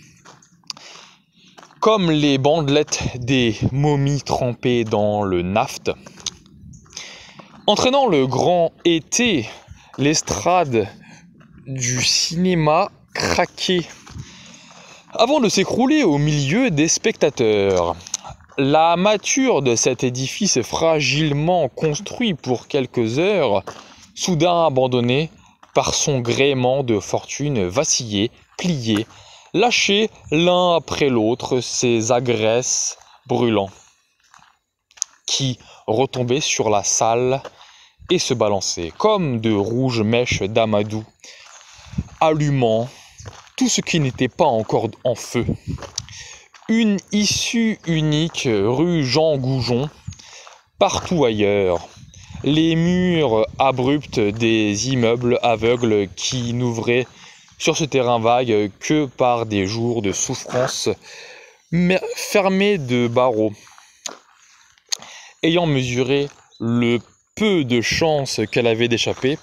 comme les bandelettes des momies trempées dans le naphte. Entraînant le grand été, l'estrade du cinéma craquait avant de s'écrouler au milieu des spectateurs. La mâture de cet édifice fragilement construit pour quelques heures, soudain abandonné par son gréement de fortune, vacillait, pliait, lâchait l'un après l'autre ses agresses brûlants, qui retombaient sur la salle et se balançaient comme de rouges mèches d'amadou, allumant tout ce qui n'était pas encore en feu. Une issue unique, rue Jean Goujon, partout ailleurs. Les murs abrupts des immeubles aveugles qui n'ouvraient sur ce terrain vague que par des jours de souffrance, fermés de barreaux. Ayant mesuré le peu de chance qu'elle avait d'échapper,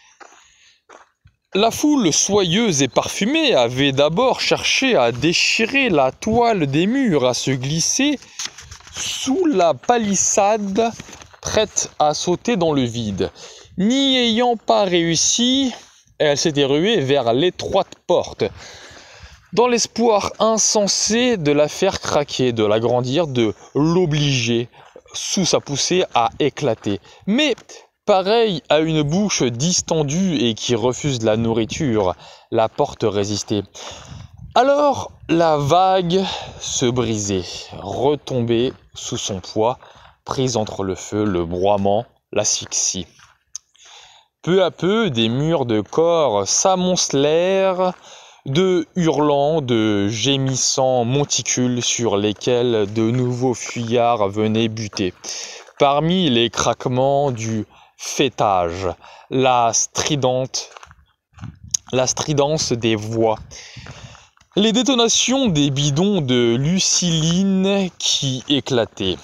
la foule soyeuse et parfumée avait d'abord cherché à déchirer la toile des murs, à se glisser sous la palissade prête à sauter dans le vide. N'y ayant pas réussi, elle s'était ruée vers l'étroite porte. dans l'espoir insensé de la faire craquer, de l'agrandir, de l'obliger, sous sa poussée, à éclater. Mais, pareil à une bouche distendue et qui refuse de la nourriture, la porte résistait. Alors, la vague se brisait, retombait sous son poids, prise entre le feu, le broiement, l'asphyxie. Peu à peu, des murs de corps s'amoncelèrent, de hurlants, de gémissants monticules sur lesquels de nouveaux fuyards venaient buter. Parmi les craquements du fêtage, la stridente, la stridence des voix, les détonations des bidons de luciline qui éclataient.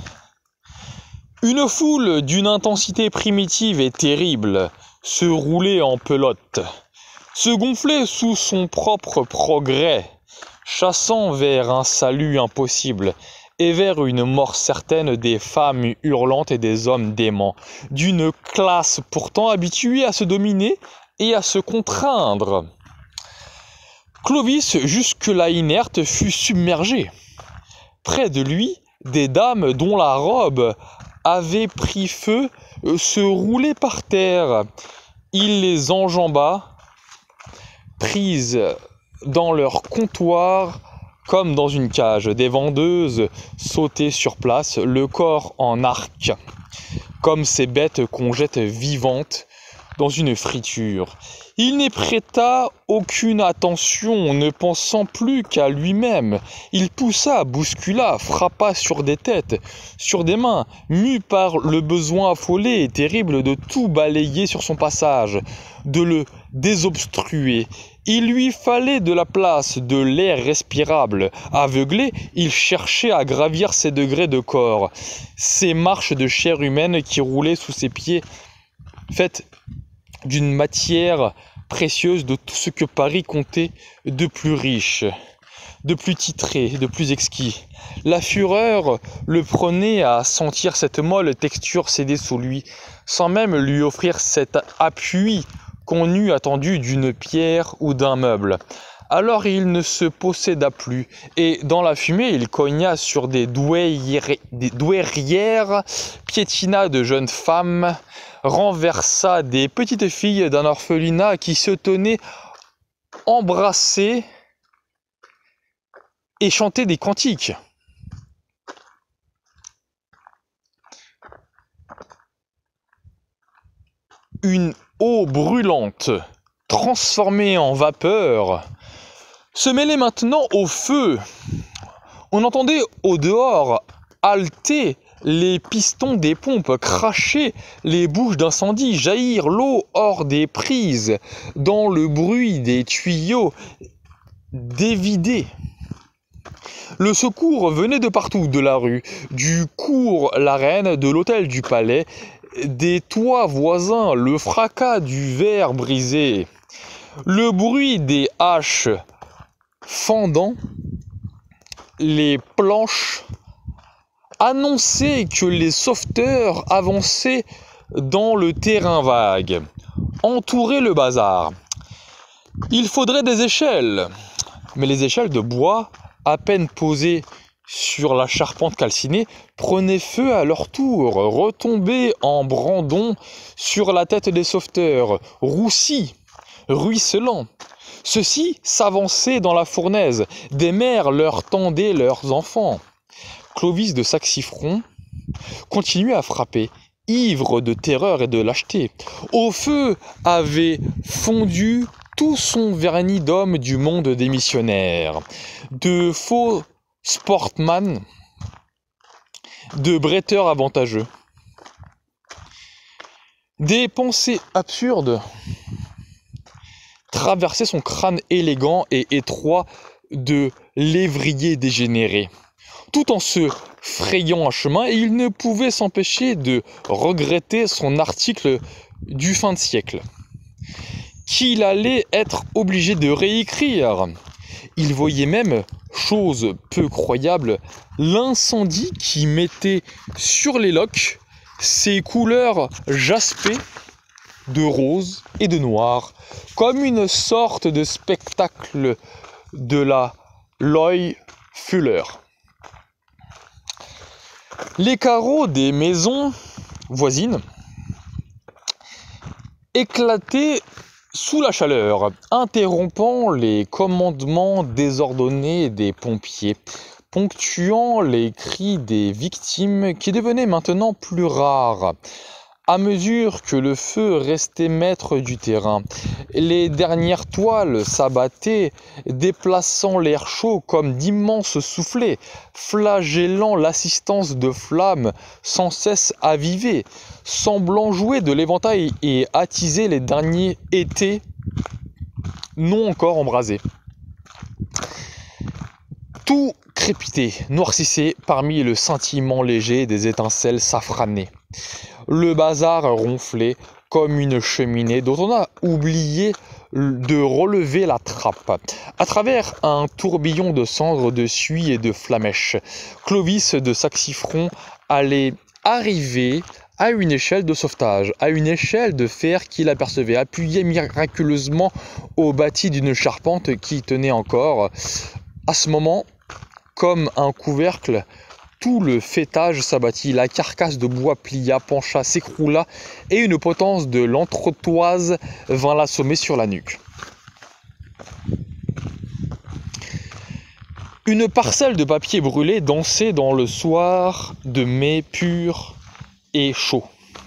Une foule d'une intensité primitive et terrible se roulait en pelote, se gonflait sous son propre progrès, chassant vers un salut impossible et vers une mort certaine des femmes hurlantes et des hommes déments, d'une classe pourtant habituée à se dominer et à se contraindre. Clovis, jusque-là inerte, fut submergé. Près de lui, des dames dont la robe avait pris feu se roulaient par terre. Il les enjamba, prises dans leur comptoir comme dans une cage. Des vendeuses sautaient sur place, le corps en arc, comme ces bêtes qu'on jette vivantes dans une friture. Il n'y prêta aucune attention, ne pensant plus qu'à lui-même. Il poussa, bouscula, frappa sur des têtes, sur des mains, mu par le besoin affolé et terrible de tout balayer sur son passage, de le désobstruer. Il lui fallait de la place, de l'air respirable. Aveuglé, il cherchait à gravir ses degrés de corps, ces marches de chair humaine qui roulaient sous ses pieds, faites d'une matière précieuse de tout ce que Paris comptait de plus riche, de plus titré, de plus exquis. La fureur le prenait à sentir cette molle texture céder sous lui, sans même lui offrir cet appui qu'on eût attendu d'une pierre ou d'un meuble. Alors il ne se posséda plus, et dans la fumée il cogna sur des douairières, des douairières, piétina de jeunes femmes, renversa des petites filles d'un orphelinat qui se tenaient embrassées et chantaient des cantiques. Une eau brûlante, transformée en vapeur, se mêlait maintenant au feu. On entendait au dehors halter les pistons des pompes, cracher les bouches d'incendie, jaillir l'eau hors des prises, dans le bruit des tuyaux dévidés. Le secours venait de partout, de la rue, du cours la reine, de l'hôtel du palais, des toits voisins, le fracas du verre brisé, le bruit des haches fendant les planches annonçait que les sauveteurs avançaient dans le terrain vague, entouraient le bazar. Il faudrait des échelles, mais les échelles de bois, à peine posées sur la charpente calcinée, prenaient feu à leur tour, retombaient en brandons sur la tête des sauveteurs, roussis, ruisselants. Ceux-ci s'avançaient dans la fournaise, des mères leur tendaient leurs enfants. Clovis de Saxifron continuait à frapper, ivre de terreur et de lâcheté. Au feu avait fondu tout son vernis d'homme du monde des missionnaires, de faux sportman, de bretteurs avantageux. Des pensées absurdes traversaient son crâne élégant et étroit de lévrier dégénéré. Tout en se frayant un chemin, et il ne pouvait s'empêcher de regretter son article du fin de siècle, qu'il allait être obligé de réécrire. Il voyait même, chose peu croyable, l'incendie qui mettait sur les loques ses couleurs jaspées de rose et de noir, comme une sorte de spectacle de la Loy Fuller. Les carreaux des maisons voisines éclataient sous la chaleur, interrompant les commandements désordonnés des pompiers, ponctuant les cris des victimes qui devenaient maintenant plus rares. À mesure que le feu restait maître du terrain, les dernières toiles s'abattaient, déplaçant l'air chaud comme d'immenses soufflets, flagellant l'assistance de flammes sans cesse avivées, semblant jouer de l'éventail et attiser les derniers étés non encore embrasés. Tout crépitait, noircissait parmi le scintillement léger des étincelles safranées. Le bazar ronflait comme une cheminée dont on a oublié de relever la trappe. À travers un tourbillon de cendres, de suie et de flamèches, Clovis de Saxifron allait arriver à une échelle de sauvetage, à une échelle de fer qu'il apercevait, appuyée miraculeusement au bâti d'une charpente qui tenait encore. À ce moment, comme un couvercle, tout le fêtage s'abattit, la carcasse de bois plia, pencha, s'écroula, et une potence de l'entretoise vint l'assommer sur la nuque. Une parcelle de papier brûlé dansait dans le soir de mai pur et chaud.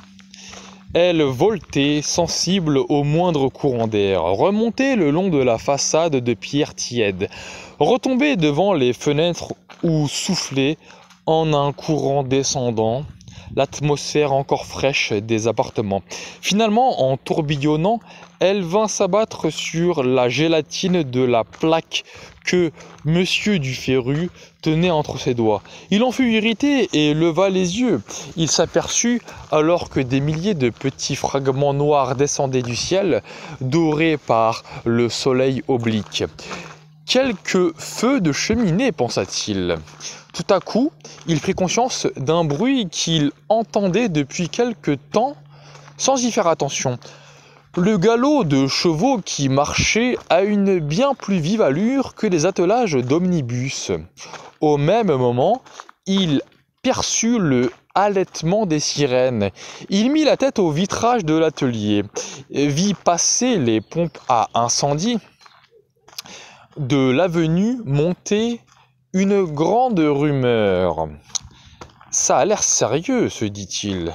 Elle voltait, sensible au moindre courant d'air, remontait le long de la façade de pierre tiède, retombait devant les fenêtres où soufflait, en un courant descendant, l'atmosphère encore fraîche des appartements. Finalement, en tourbillonnant, elle vint s'abattre sur la gélatine de la plaque que Monsieur Duferru tenait entre ses doigts. Il en fut irrité et leva les yeux. Il s'aperçut, alors que des milliers de petits fragments noirs descendaient du ciel, dorés par le soleil oblique. Quelques feux de cheminée, pensa-t-il. Tout à coup, il prit conscience d'un bruit qu'il entendait depuis quelque temps sans y faire attention. Le galop de chevaux qui marchaient à une bien plus vive allure que les attelages d'omnibus. Au même moment, il perçut le halètement des sirènes. Il mit la tête au vitrage de l'atelier, vit passer les pompes à incendie. De l'avenue montait une grande rumeur. Ça a l'air sérieux, se dit-il.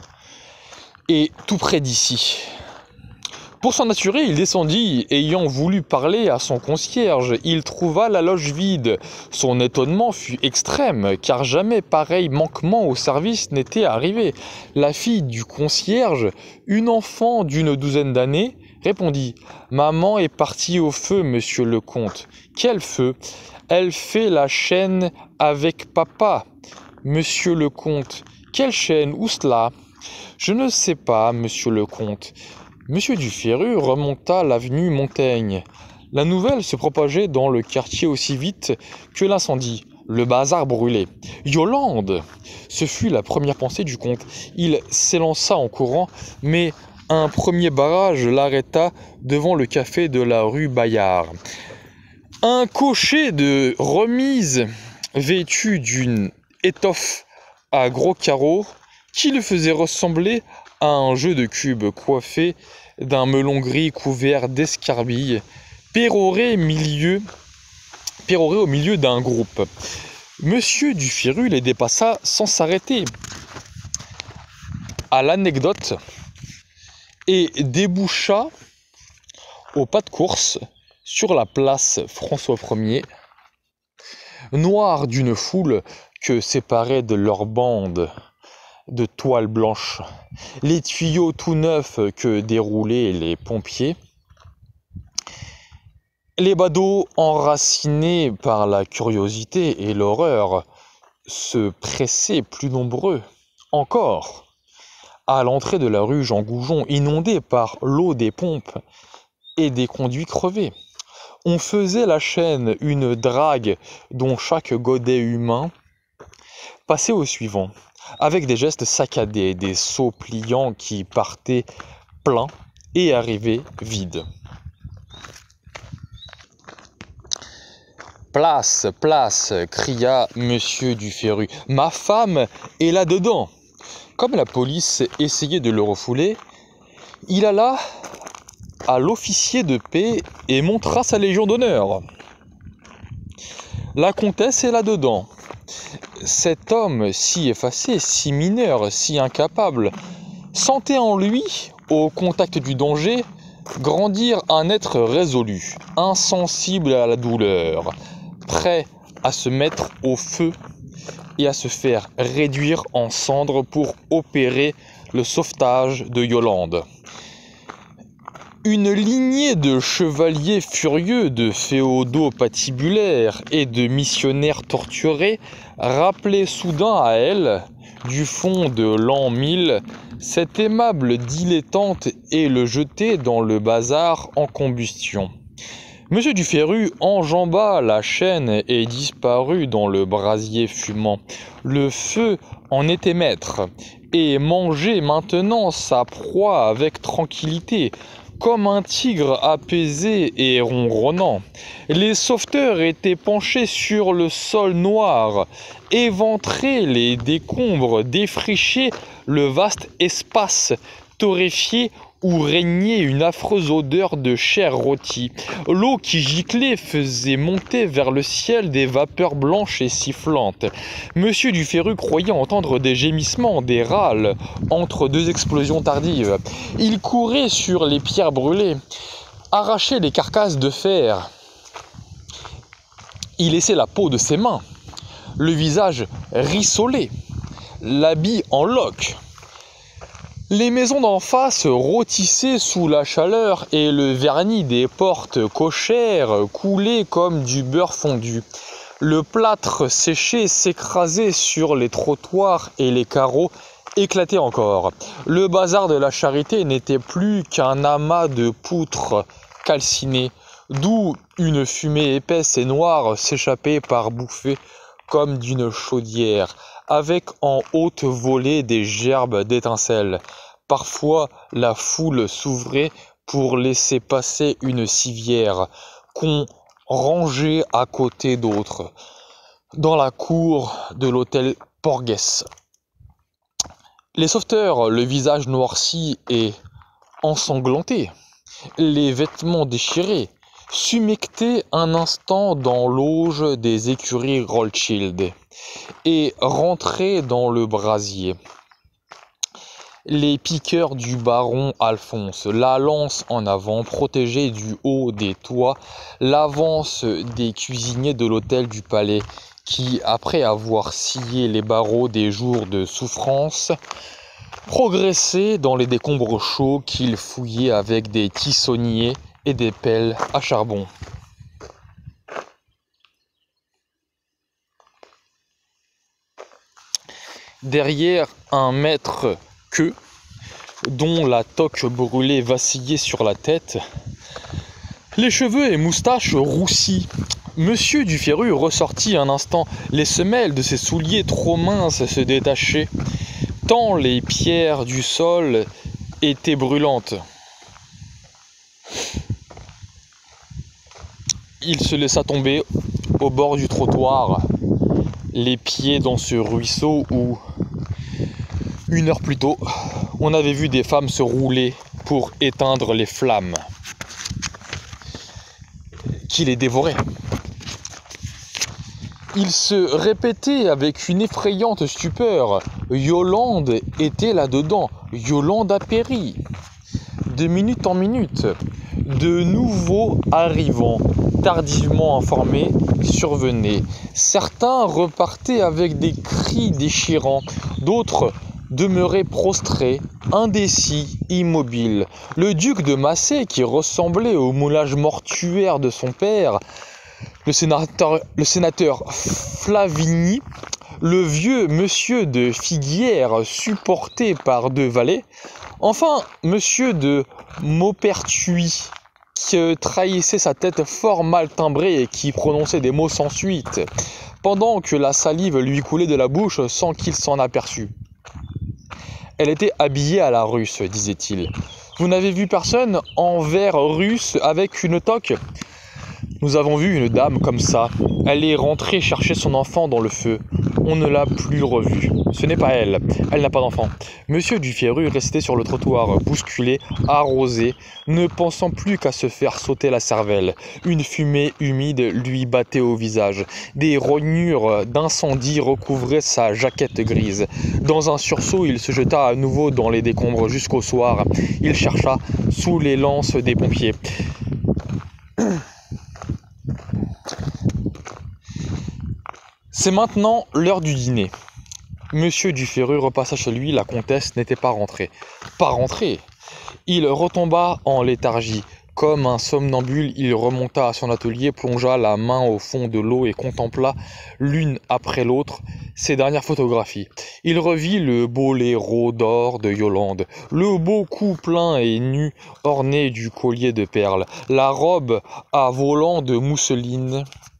Et tout près d'ici. Pour s'en assurer, il descendit, ayant voulu parler à son concierge. Il trouva la loge vide. Son étonnement fut extrême, car jamais pareil manquement au service n'était arrivé. La fille du concierge, une enfant d'une douzaine d'années, répondit « Maman est partie au feu, monsieur le comte. »« Quel feu ? » ?»« Elle fait la chaîne avec papa, monsieur le comte. »« Quelle chaîne ? Où cela ? » ?»« Je ne sais pas, monsieur le comte. » Monsieur Duferru remonta l'avenue Montaigne. La nouvelle se propageait dans le quartier aussi vite que l'incendie. Le bazar brûlait. Yolande ! Ce fut la première pensée du comte. Il s'élança en courant, mais un premier barrage l'arrêta devant le café de la rue Bayard. Un cocher de remise vêtu d'une étoffe à gros carreaux qui le faisait ressembler à un jeu de cubes coiffé d'un melon gris couvert d'escarbilles, pérorait, milieu, pérorait au milieu d'un groupe. Monsieur Duferru les dépassa sans s'arrêter à l'anecdote et déboucha au pas de course sur la place François Ier, noire d'une foule que séparait de leur bande de toile blanche, les tuyaux tout neufs que déroulaient les pompiers, les badauds enracinés par la curiosité et l'horreur se pressaient plus nombreux encore à l'entrée de la rue Jean Goujon, inondée par l'eau des pompes et des conduits crevés. On faisait la chaîne, une drague dont chaque godet humain passait au suivant, avec des gestes saccadés, des seaux pliants qui partaient pleins et arrivaient vides. Place, place, cria monsieur Duferru. Ma femme est là-dedans. Comme la police essayait de le refouler, il alla à l'officier de paix et montra sa légion d'honneur. La comtesse est là-dedans. Cet homme si effacé, si mineur, si incapable, sentait en lui, au contact du danger, grandir un être résolu, insensible à la douleur, prêt à se mettre au feu et à se faire réduire en cendres pour opérer le sauvetage de Yolande. Une lignée de chevaliers furieux, de féodaux patibulaires et de missionnaires torturés rappelait soudain à elle, du fond de l'an mille, cette aimable dilettante et le jetait dans le bazar en combustion. Monsieur Duferru enjamba la chaîne et disparut dans le brasier fumant. Le feu en était maître et mangeait maintenant sa proie avec tranquillité, comme un tigre apaisé et ronronnant. Les sauveteurs étaient penchés sur le sol noir, éventraient les décombres, défrichaient le vaste espace torréfié où régnait une affreuse odeur de chair rôtie. L'eau qui giclait faisait monter vers le ciel des vapeurs blanches et sifflantes. Monsieur Duferru croyait entendre des gémissements, des râles, entre deux explosions tardives. Il courait sur les pierres brûlées, arrachait les carcasses de fer. Il laissait la peau de ses mains, le visage rissolé, l'habit en loques. Les maisons d'en face rôtissaient sous la chaleur et le vernis des portes cochères coulait comme du beurre fondu. Le plâtre séché s'écrasait sur les trottoirs et les carreaux éclataient encore. Le bazar de la Charité n'était plus qu'un amas de poutres calcinées, d'où une fumée épaisse et noire s'échappait par bouffées comme d'une chaudière, avec en haute volée des gerbes d'étincelles. Parfois, la foule s'ouvrait pour laisser passer une civière qu'on rangeait à côté d'autres, dans la cour de l'hôtel Porges. Les sauveteurs, le visage noirci et ensanglanté, les vêtements déchirés, s'humectaient un instant dans l'auge des écuries Rothschild et rentraient dans le brasier. Les piqueurs du baron Alphonse, la lance en avant, protégée du haut des toits, l'avance des cuisiniers de l'hôtel du Palais, qui, après avoir scié les barreaux des jours de souffrance, progressaient dans les décombres chauds qu'ils fouillaient avec des tissonniers et des pelles à charbon. Derrière un maître queue, dont la toque brûlée vacillait sur la tête, les cheveux et moustaches roussis, Monsieur Duferru ressortit un instant, les semelles de ses souliers trop minces se détachaient, tant les pierres du sol étaient brûlantes. Il se laissa tomber au bord du trottoir, les pieds dans ce ruisseau où, une heure plus tôt, on avait vu des femmes se rouler pour éteindre les flammes qui les dévoraient. Il se répétait avec une effrayante stupeur, Yolande était là-dedans, Yolande a péri. De minute en minute, de nouveaux arrivants, tardivement informés, survenaient. Certains repartaient avec des cris déchirants, d'autres demeuraient prostrés, indécis, immobiles. Le duc de Massé, qui ressemblait au moulage mortuaire de son père, le sénateur, le sénateur Flavigny, le vieux monsieur de Figuières supporté par deux valets, enfin monsieur de Maupertuis qui trahissait sa tête fort mal timbrée et qui prononçait des mots sans suite, pendant que la salive lui coulait de la bouche sans qu'il s'en aperçût. Elle était habillée à la russe, disait-il. Vous n'avez vu personne en vert russe avec une toque ? Nous avons vu une dame comme ça. Elle est rentrée chercher son enfant dans le feu. On ne l'a plus revue. Ce n'est pas elle. Elle n'a pas d'enfant. Monsieur Duféru restait sur le trottoir, bousculé, arrosé, ne pensant plus qu'à se faire sauter la cervelle. Une fumée humide lui battait au visage. Des rognures d'incendie recouvraient sa jaquette grise. Dans un sursaut, il se jeta à nouveau dans les décombres jusqu'au soir. Il chercha sous les lances des pompiers. C'est maintenant l'heure du dîner. Monsieur Duféru repassa chez lui, la comtesse n'était pas rentrée. Pas rentrée. Il retomba en léthargie. Comme un somnambule, il remonta à son atelier, plongea la main au fond de l'eau et contempla, l'une après l'autre, ses dernières photographies. Il revit le beau laireau d'or de Yolande, le beau cou plein et nu orné du collier de perles, la robe à volants de mousseline,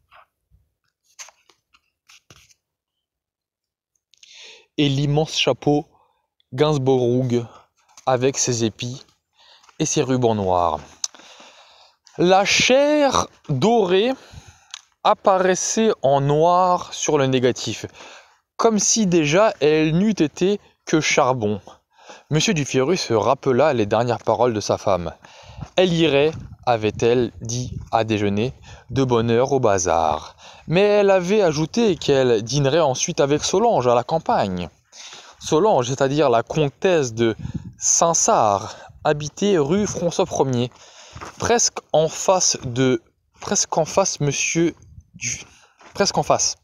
et l'immense chapeau Gainsborough avec ses épis et ses rubans noirs. La chair dorée apparaissait en noir sur le négatif, comme si déjà elle n'eût été que charbon. Monsieur Duféru se rappela les dernières paroles de sa femme. Elle irait, avait-elle dit à déjeuner, de bonne heure au bazar. Mais elle avait ajouté qu'elle dînerait ensuite avec Solange à la campagne. Solange, c'est-à-dire la comtesse de Saint-Sard, habitait rue François premier, presque en face de... presque en face, monsieur... Du, presque en face.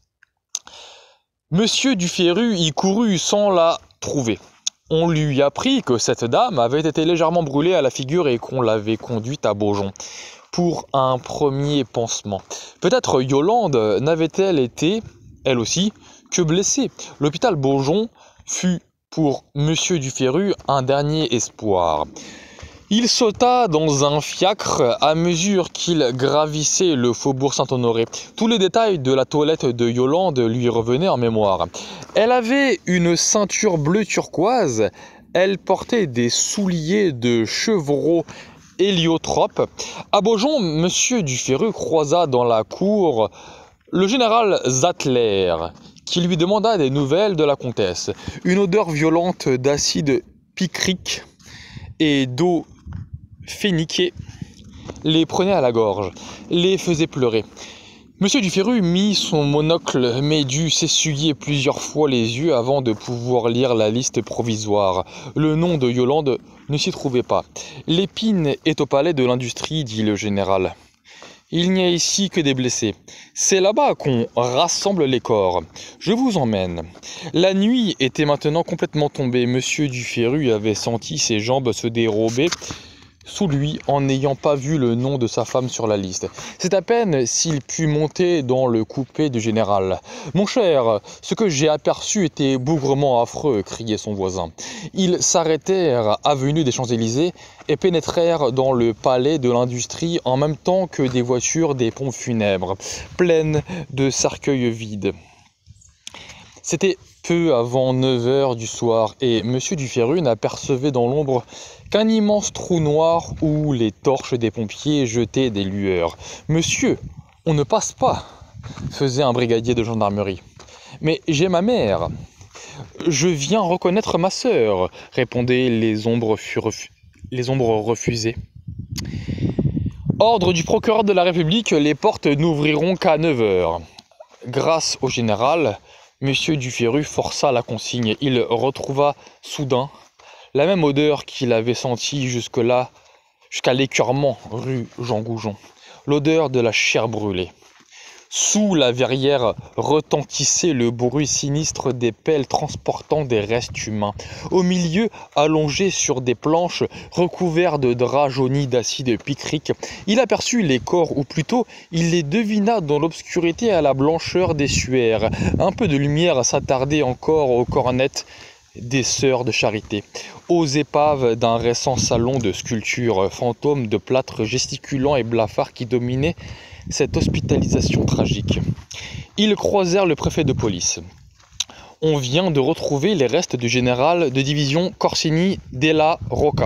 Monsieur Duféru y courut sans la trouver. On lui apprit que cette dame avait été légèrement brûlée à la figure et qu'on l'avait conduite à Beaujon pour un premier pansement. Peut-être Yolande n'avait-elle été, elle aussi, que blessée. L'hôpital Beaujon fut pour Monsieur Duféru un dernier espoir. Il sauta dans un fiacre à mesure qu'il gravissait le faubourg Saint-Honoré. Tous les détails de la toilette de Yolande lui revenaient en mémoire. Elle avait une ceinture bleu turquoise, elle portait des souliers de chevreau héliotrope. À Beaujon, Monsieur Duféru croisa dans la cour le général Zattler, qui lui demanda des nouvelles de la comtesse. Une odeur violente d'acide picrique et d'eau phéniquée les prenait à la gorge, les faisait pleurer. Monsieur Duféru mit son monocle mais dut s'essuyer plusieurs fois les yeux avant de pouvoir lire la liste provisoire. Le nom de Yolande ne s'y trouvait pas. L'épine est au palais de l'industrie, dit le général. Il n'y a ici que des blessés. C'est là-bas qu'on rassemble les corps. Je vous emmène. La nuit était maintenant complètement tombée. Monsieur Duféru avait senti ses jambes se dérober sous lui en n'ayant pas vu le nom de sa femme sur la liste. C'est à peine s'il put monter dans le coupé du général. « Mon cher, ce que j'ai aperçu était bougrement affreux !» criait son voisin. Ils s'arrêtèrent avenue des Champs-Élysées et pénétrèrent dans le palais de l'industrie en même temps que des voitures des pompes funèbres, pleines de cercueils vides. C'était peu avant neuf heures du soir et Monsieur Duféru n'apercevait dans l'ombre qu'un immense trou noir où les torches des pompiers jetaient des lueurs. « Monsieur, on ne passe pas !» faisait un brigadier de gendarmerie. « Mais j'ai ma mère. »« Je viens reconnaître ma sœur !» répondaient les ombres, refu... les ombres refusées. « Ordre du procureur de la République, les portes n'ouvriront qu'à neuf heures. » Grâce au général, Monsieur Duféru força la consigne. Il retrouva soudain la même odeur qu'il avait sentie jusque-là, jusqu'à l'écœurement rue Jean Goujon, l'odeur de la chair brûlée. Sous la verrière retentissait le bruit sinistre des pelles transportant des restes humains. Au milieu, allongé sur des planches recouvertes de draps jaunis d'acide picrique, il aperçut les corps, ou plutôt, il les devina dans l'obscurité à la blancheur des suaires. Un peu de lumière s'attardait encore aux cornettes des sœurs de charité, aux épaves d'un récent salon de sculpture, fantômes de plâtre gesticulants et blafards qui dominaient cette hospitalisation tragique. Ils croisèrent le préfet de police. « On vient de retrouver les restes du général de division Corsini della Rocca »,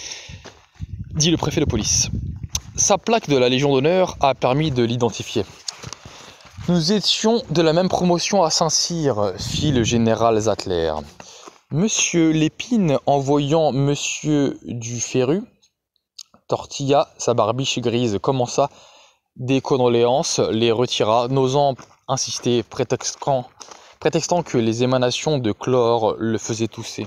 dit le préfet de police. sa plaque de la Légion d'honneur a permis de l'identifier. Nous étions de la même promotion à Saint-Cyr, fit le général Zattler. Monsieur Lépine, en voyant Monsieur Duféru, tortilla sa barbiche grise, commença des condoléances, les retira, n'osant insister, prétextant, prétextant que les émanations de chlore le faisaient tousser.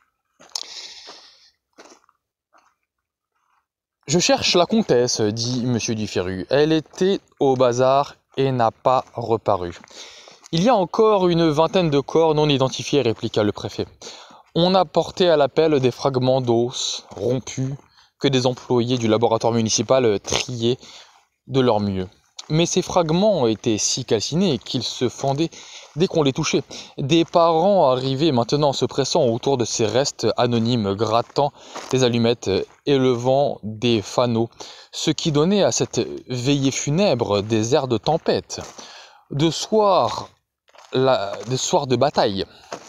« Je cherche la comtesse, dit Monsieur Duféru. Elle était au bazar et n'a pas reparu. »« Il y a encore une vingtaine de corps non identifiés, répliqua le préfet. On a porté à l'appel des fragments d'os rompus que des employés du laboratoire municipal triaient de leur mieux. Mais ces fragments étaient si calcinés qu'ils se fendaient dès qu'on les touchait. Des parents arrivaient maintenant se pressant autour de ces restes anonymes, grattant des allumettes, élevant des fanaux, ce qui donnait à cette veillée funèbre des airs de tempête, de soir, la, de soir de bataille.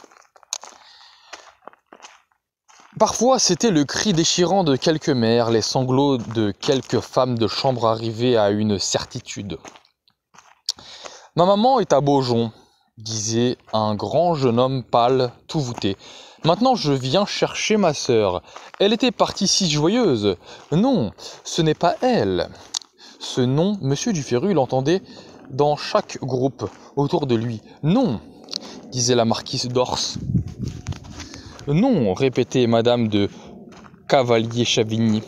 Parfois, c'était le cri déchirant de quelques mères, les sanglots de quelques femmes de chambre arrivées à une certitude. « Ma maman est à Beaujon, » disait un grand jeune homme pâle, tout voûté. « Maintenant, je viens chercher ma sœur. Elle était partie si joyeuse. Non, ce n'est pas elle. » Ce nom, Monsieur Duféru l'entendait dans chaque groupe autour de lui. « Non, » disait la marquise d'Ors. « Non, » répétait Madame de Cavalier-Chavigny.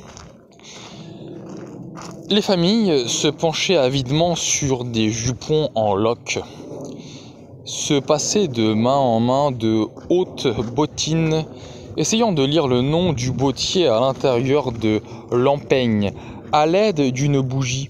Les familles se penchaient avidement sur des jupons en loques, se passaient de main en main de hautes bottines, essayant de lire le nom du bottier à l'intérieur de l'empeigne, à l'aide d'une bougie.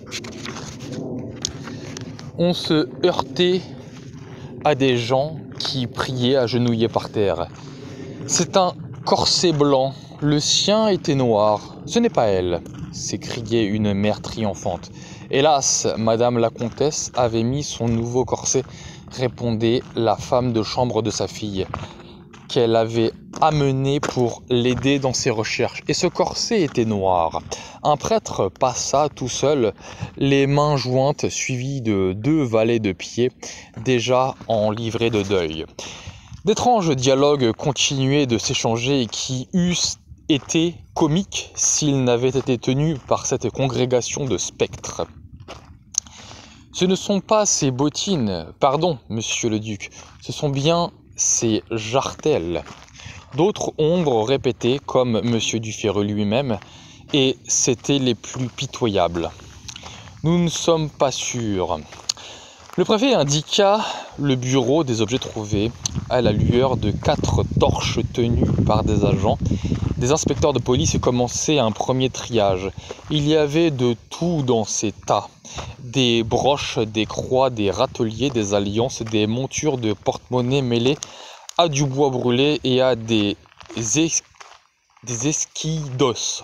On se heurtait à des gens qui priaient agenouillés par terre. « C'est un corset blanc, le sien était noir, ce n'est pas elle », s'écriait une mère triomphante. « Hélas, Madame la Comtesse avait mis son nouveau corset », répondait la femme de chambre de sa fille, qu'elle avait amené pour l'aider dans ses recherches. Et ce corset était noir. Un prêtre passa tout seul, les mains jointes, suivi de deux valets de pied, déjà en livrée de deuil. D'étranges dialogues continuaient de s'échanger qui eussent été comiques s'ils n'avaient été tenus par cette congrégation de spectres. « Ce ne sont pas ces bottines, pardon, monsieur le duc, ce sont bien ces jartelles. » D'autres ombres répétaient, comme monsieur Duféru lui-même, et c'étaient les plus pitoyables. « Nous ne sommes pas sûrs. » Le préfet indiqua le bureau des objets trouvés à la lueur de quatre torches tenues par des agents. Des inspecteurs de police commençaient un premier triage. Il y avait de tout dans ces tas. Des broches, des croix, des râteliers, des alliances, des montures de porte-monnaie mêlées à du bois brûlé et à des, es... des esquilles d'os.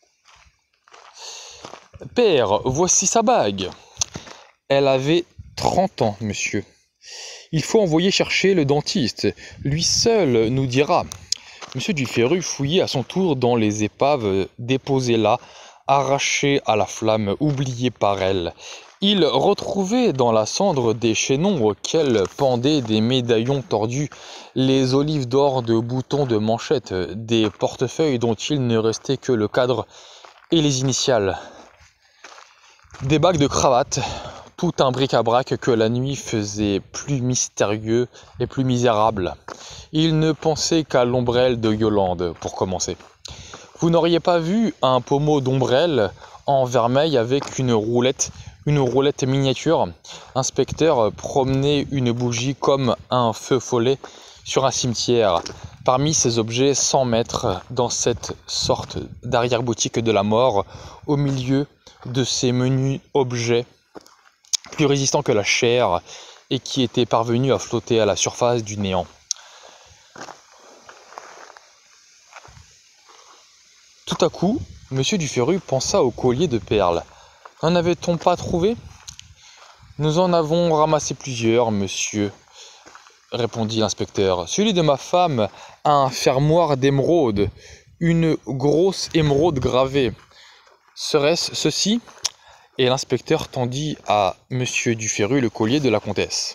« Père, voici sa bague. » Elle avait trente ans, monsieur. Il faut envoyer chercher le dentiste. Lui seul nous dira. Monsieur Duféru fouillait à son tour dans les épaves déposées là, arrachées à la flamme, oubliées par elle. Il retrouvait dans la cendre des chaînons auxquels pendaient des médaillons tordus, les olives d'or de boutons de manchette, des portefeuilles dont il ne restait que le cadre et les initiales, des bagues de cravate, tout un bric-à-brac que la nuit faisait plus mystérieux et plus misérable. Il ne pensait qu'à l'ombrelle de Yolande, pour commencer. Vous n'auriez pas vu un pommeau d'ombrelle en vermeil avec une roulette, une roulette miniature? Inspecteur promenait une bougie comme un feu follet sur un cimetière. Parmi ces objets, cent mètres dans cette sorte d'arrière-boutique de la mort, au milieu de ces menus objets plus résistants que la chair et qui étaient parvenus à flotter à la surface du néant. Tout à coup, monsieur Duféru pensa au collier de perles. « N'en avait-on pas trouvé ?»« Nous en avons ramassé plusieurs, monsieur, » répondit l'inspecteur. « Celui de ma femme a un fermoir d'émeraude, une grosse émeraude gravée. Serait-ce ceci ? Et l'inspecteur tendit à Monsieur Duferru le collier de la comtesse.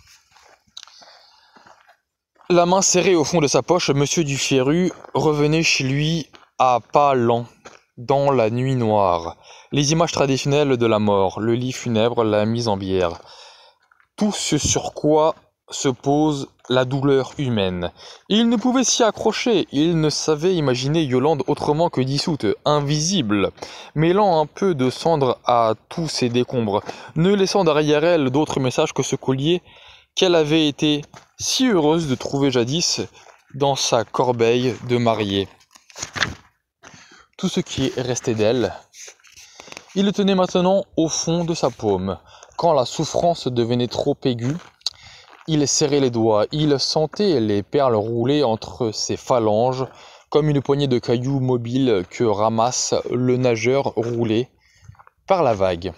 La main serrée au fond de sa poche, Monsieur Duferru revenait chez lui à pas lents, dans la nuit noire. Les images traditionnelles de la mort, le lit funèbre, la mise en bière. Tout ce sur quoi se pose la douleur humaine. Il ne pouvait s'y accrocher, il ne savait imaginer Yolande autrement que dissoute, invisible, mêlant un peu de cendre à tous ces décombres, ne laissant derrière elle d'autre message que ce collier qu'elle avait été si heureuse de trouver jadis dans sa corbeille de mariée. Tout ce qui restait d'elle, il le tenait maintenant au fond de sa paume. Quand la souffrance devenait trop aiguë, il serrait les doigts, il sentait les perles rouler entre ses phalanges comme une poignée de cailloux mobiles que ramasse le nageur roulé par la vague.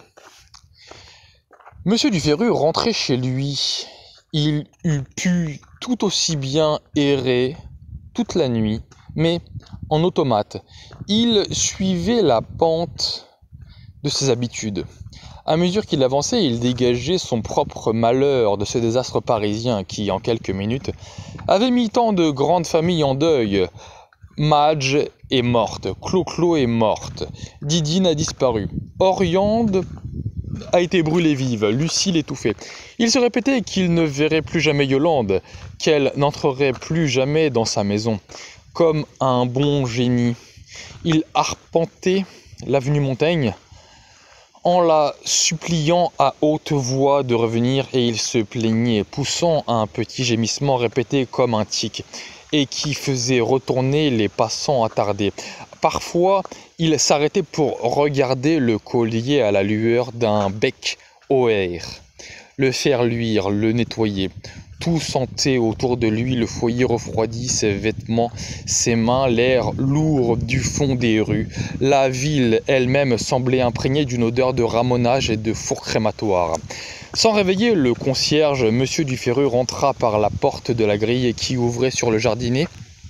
Monsieur Duferru rentrait chez lui. Il eût pu tout aussi bien errer toute la nuit, mais en automate. Il suivait la pente de ses habitudes. À mesure qu'il avançait, il dégageait son propre malheur de ce désastre parisien qui, en quelques minutes, avait mis tant de grandes familles en deuil. Madge est morte, Clo-Clo est morte, Didine a disparu, Oriande a été brûlée vive, Lucille étouffée. Il se répétait qu'il ne verrait plus jamais Yolande, qu'elle n'entrerait plus jamais dans sa maison. Comme un bon génie, il arpentait l'avenue Montaigne, en la suppliant à haute voix de revenir, et il se plaignait, poussant un petit gémissement répété comme un tic, et qui faisait retourner les passants attardés. Parfois, il s'arrêtait pour regarder le collier à la lueur d'un bec oer, le faire luire, le nettoyer. Tout sentait autour de lui, le foyer refroidi, ses vêtements, ses mains, l'air lourd du fond des rues. La ville elle-même semblait imprégnée d'une odeur de ramonage et de four crématoire. Sans réveiller le concierge, Monsieur Duferru rentra par la porte de la grille qui ouvrait sur le jardinet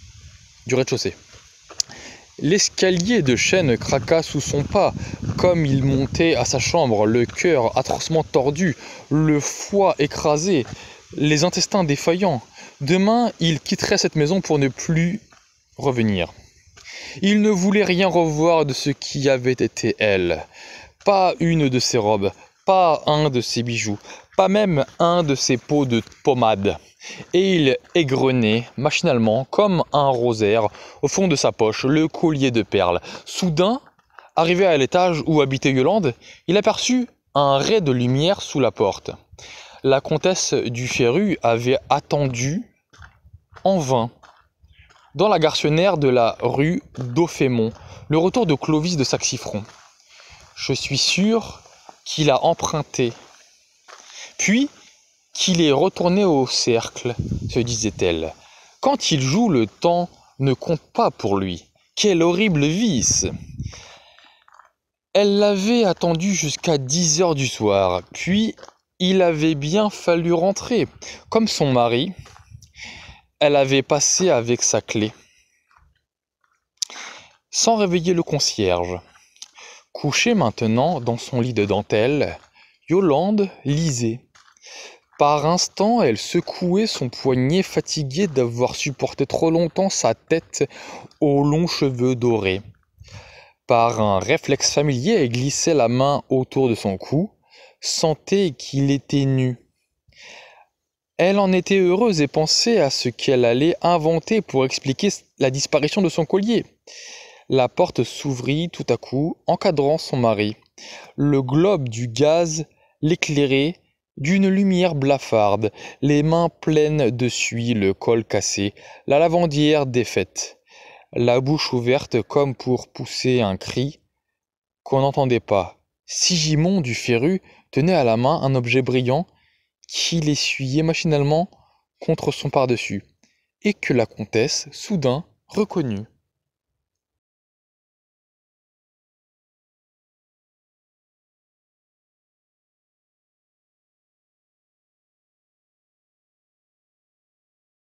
du rez-de-chaussée. L'escalier de chêne craqua sous son pas, comme il montait à sa chambre, le cœur atrocement tordu, le foie écrasé, les intestins défaillants. Demain, il quitterait cette maison pour ne plus revenir. Il ne voulait rien revoir de ce qui avait été elle. Pas une de ses robes, pas un de ses bijoux, pas même un de ses pots de pommade. Et il égrenait machinalement, comme un rosaire, au fond de sa poche, le collier de perles. Soudain, arrivé à l'étage où habitait Yolande, il aperçut un ray de lumière sous la porte. La comtesse Duferru avait attendu en vain, dans la garçonnière de la rue d'Auphémont, le retour de Clovis de Saxifron. Je suis sûr qu'il a emprunté, puis qu'il est retourné au cercle, se disait-elle. Quand il joue, le temps ne compte pas pour lui. Quel horrible vice! Elle l'avait attendu jusqu'à dix heures du soir, puis il avait bien fallu rentrer. Comme son mari, elle avait passé avec sa clé, sans réveiller le concierge. Couchée maintenant dans son lit de dentelle, Yolande lisait. Par instants, elle secouait son poignet fatigué d'avoir supporté trop longtemps sa tête aux longs cheveux dorés. Par un réflexe familier, elle glissait la main autour de son cou, sentait qu'il était nu. Elle en était heureuse et pensait à ce qu'elle allait inventer pour expliquer la disparition de son collier. La porte s'ouvrit tout à coup, encadrant son mari. Le globe du gaz l'éclairait d'une lumière blafarde, les mains pleines de suie, le col cassé, la lavandière défaite, la bouche ouverte comme pour pousser un cri qu'on n'entendait pas. Sigismond Duferru tenait à la main un objet brillant qu'il essuyait machinalement contre son pardessus, et que la comtesse, soudain, reconnut.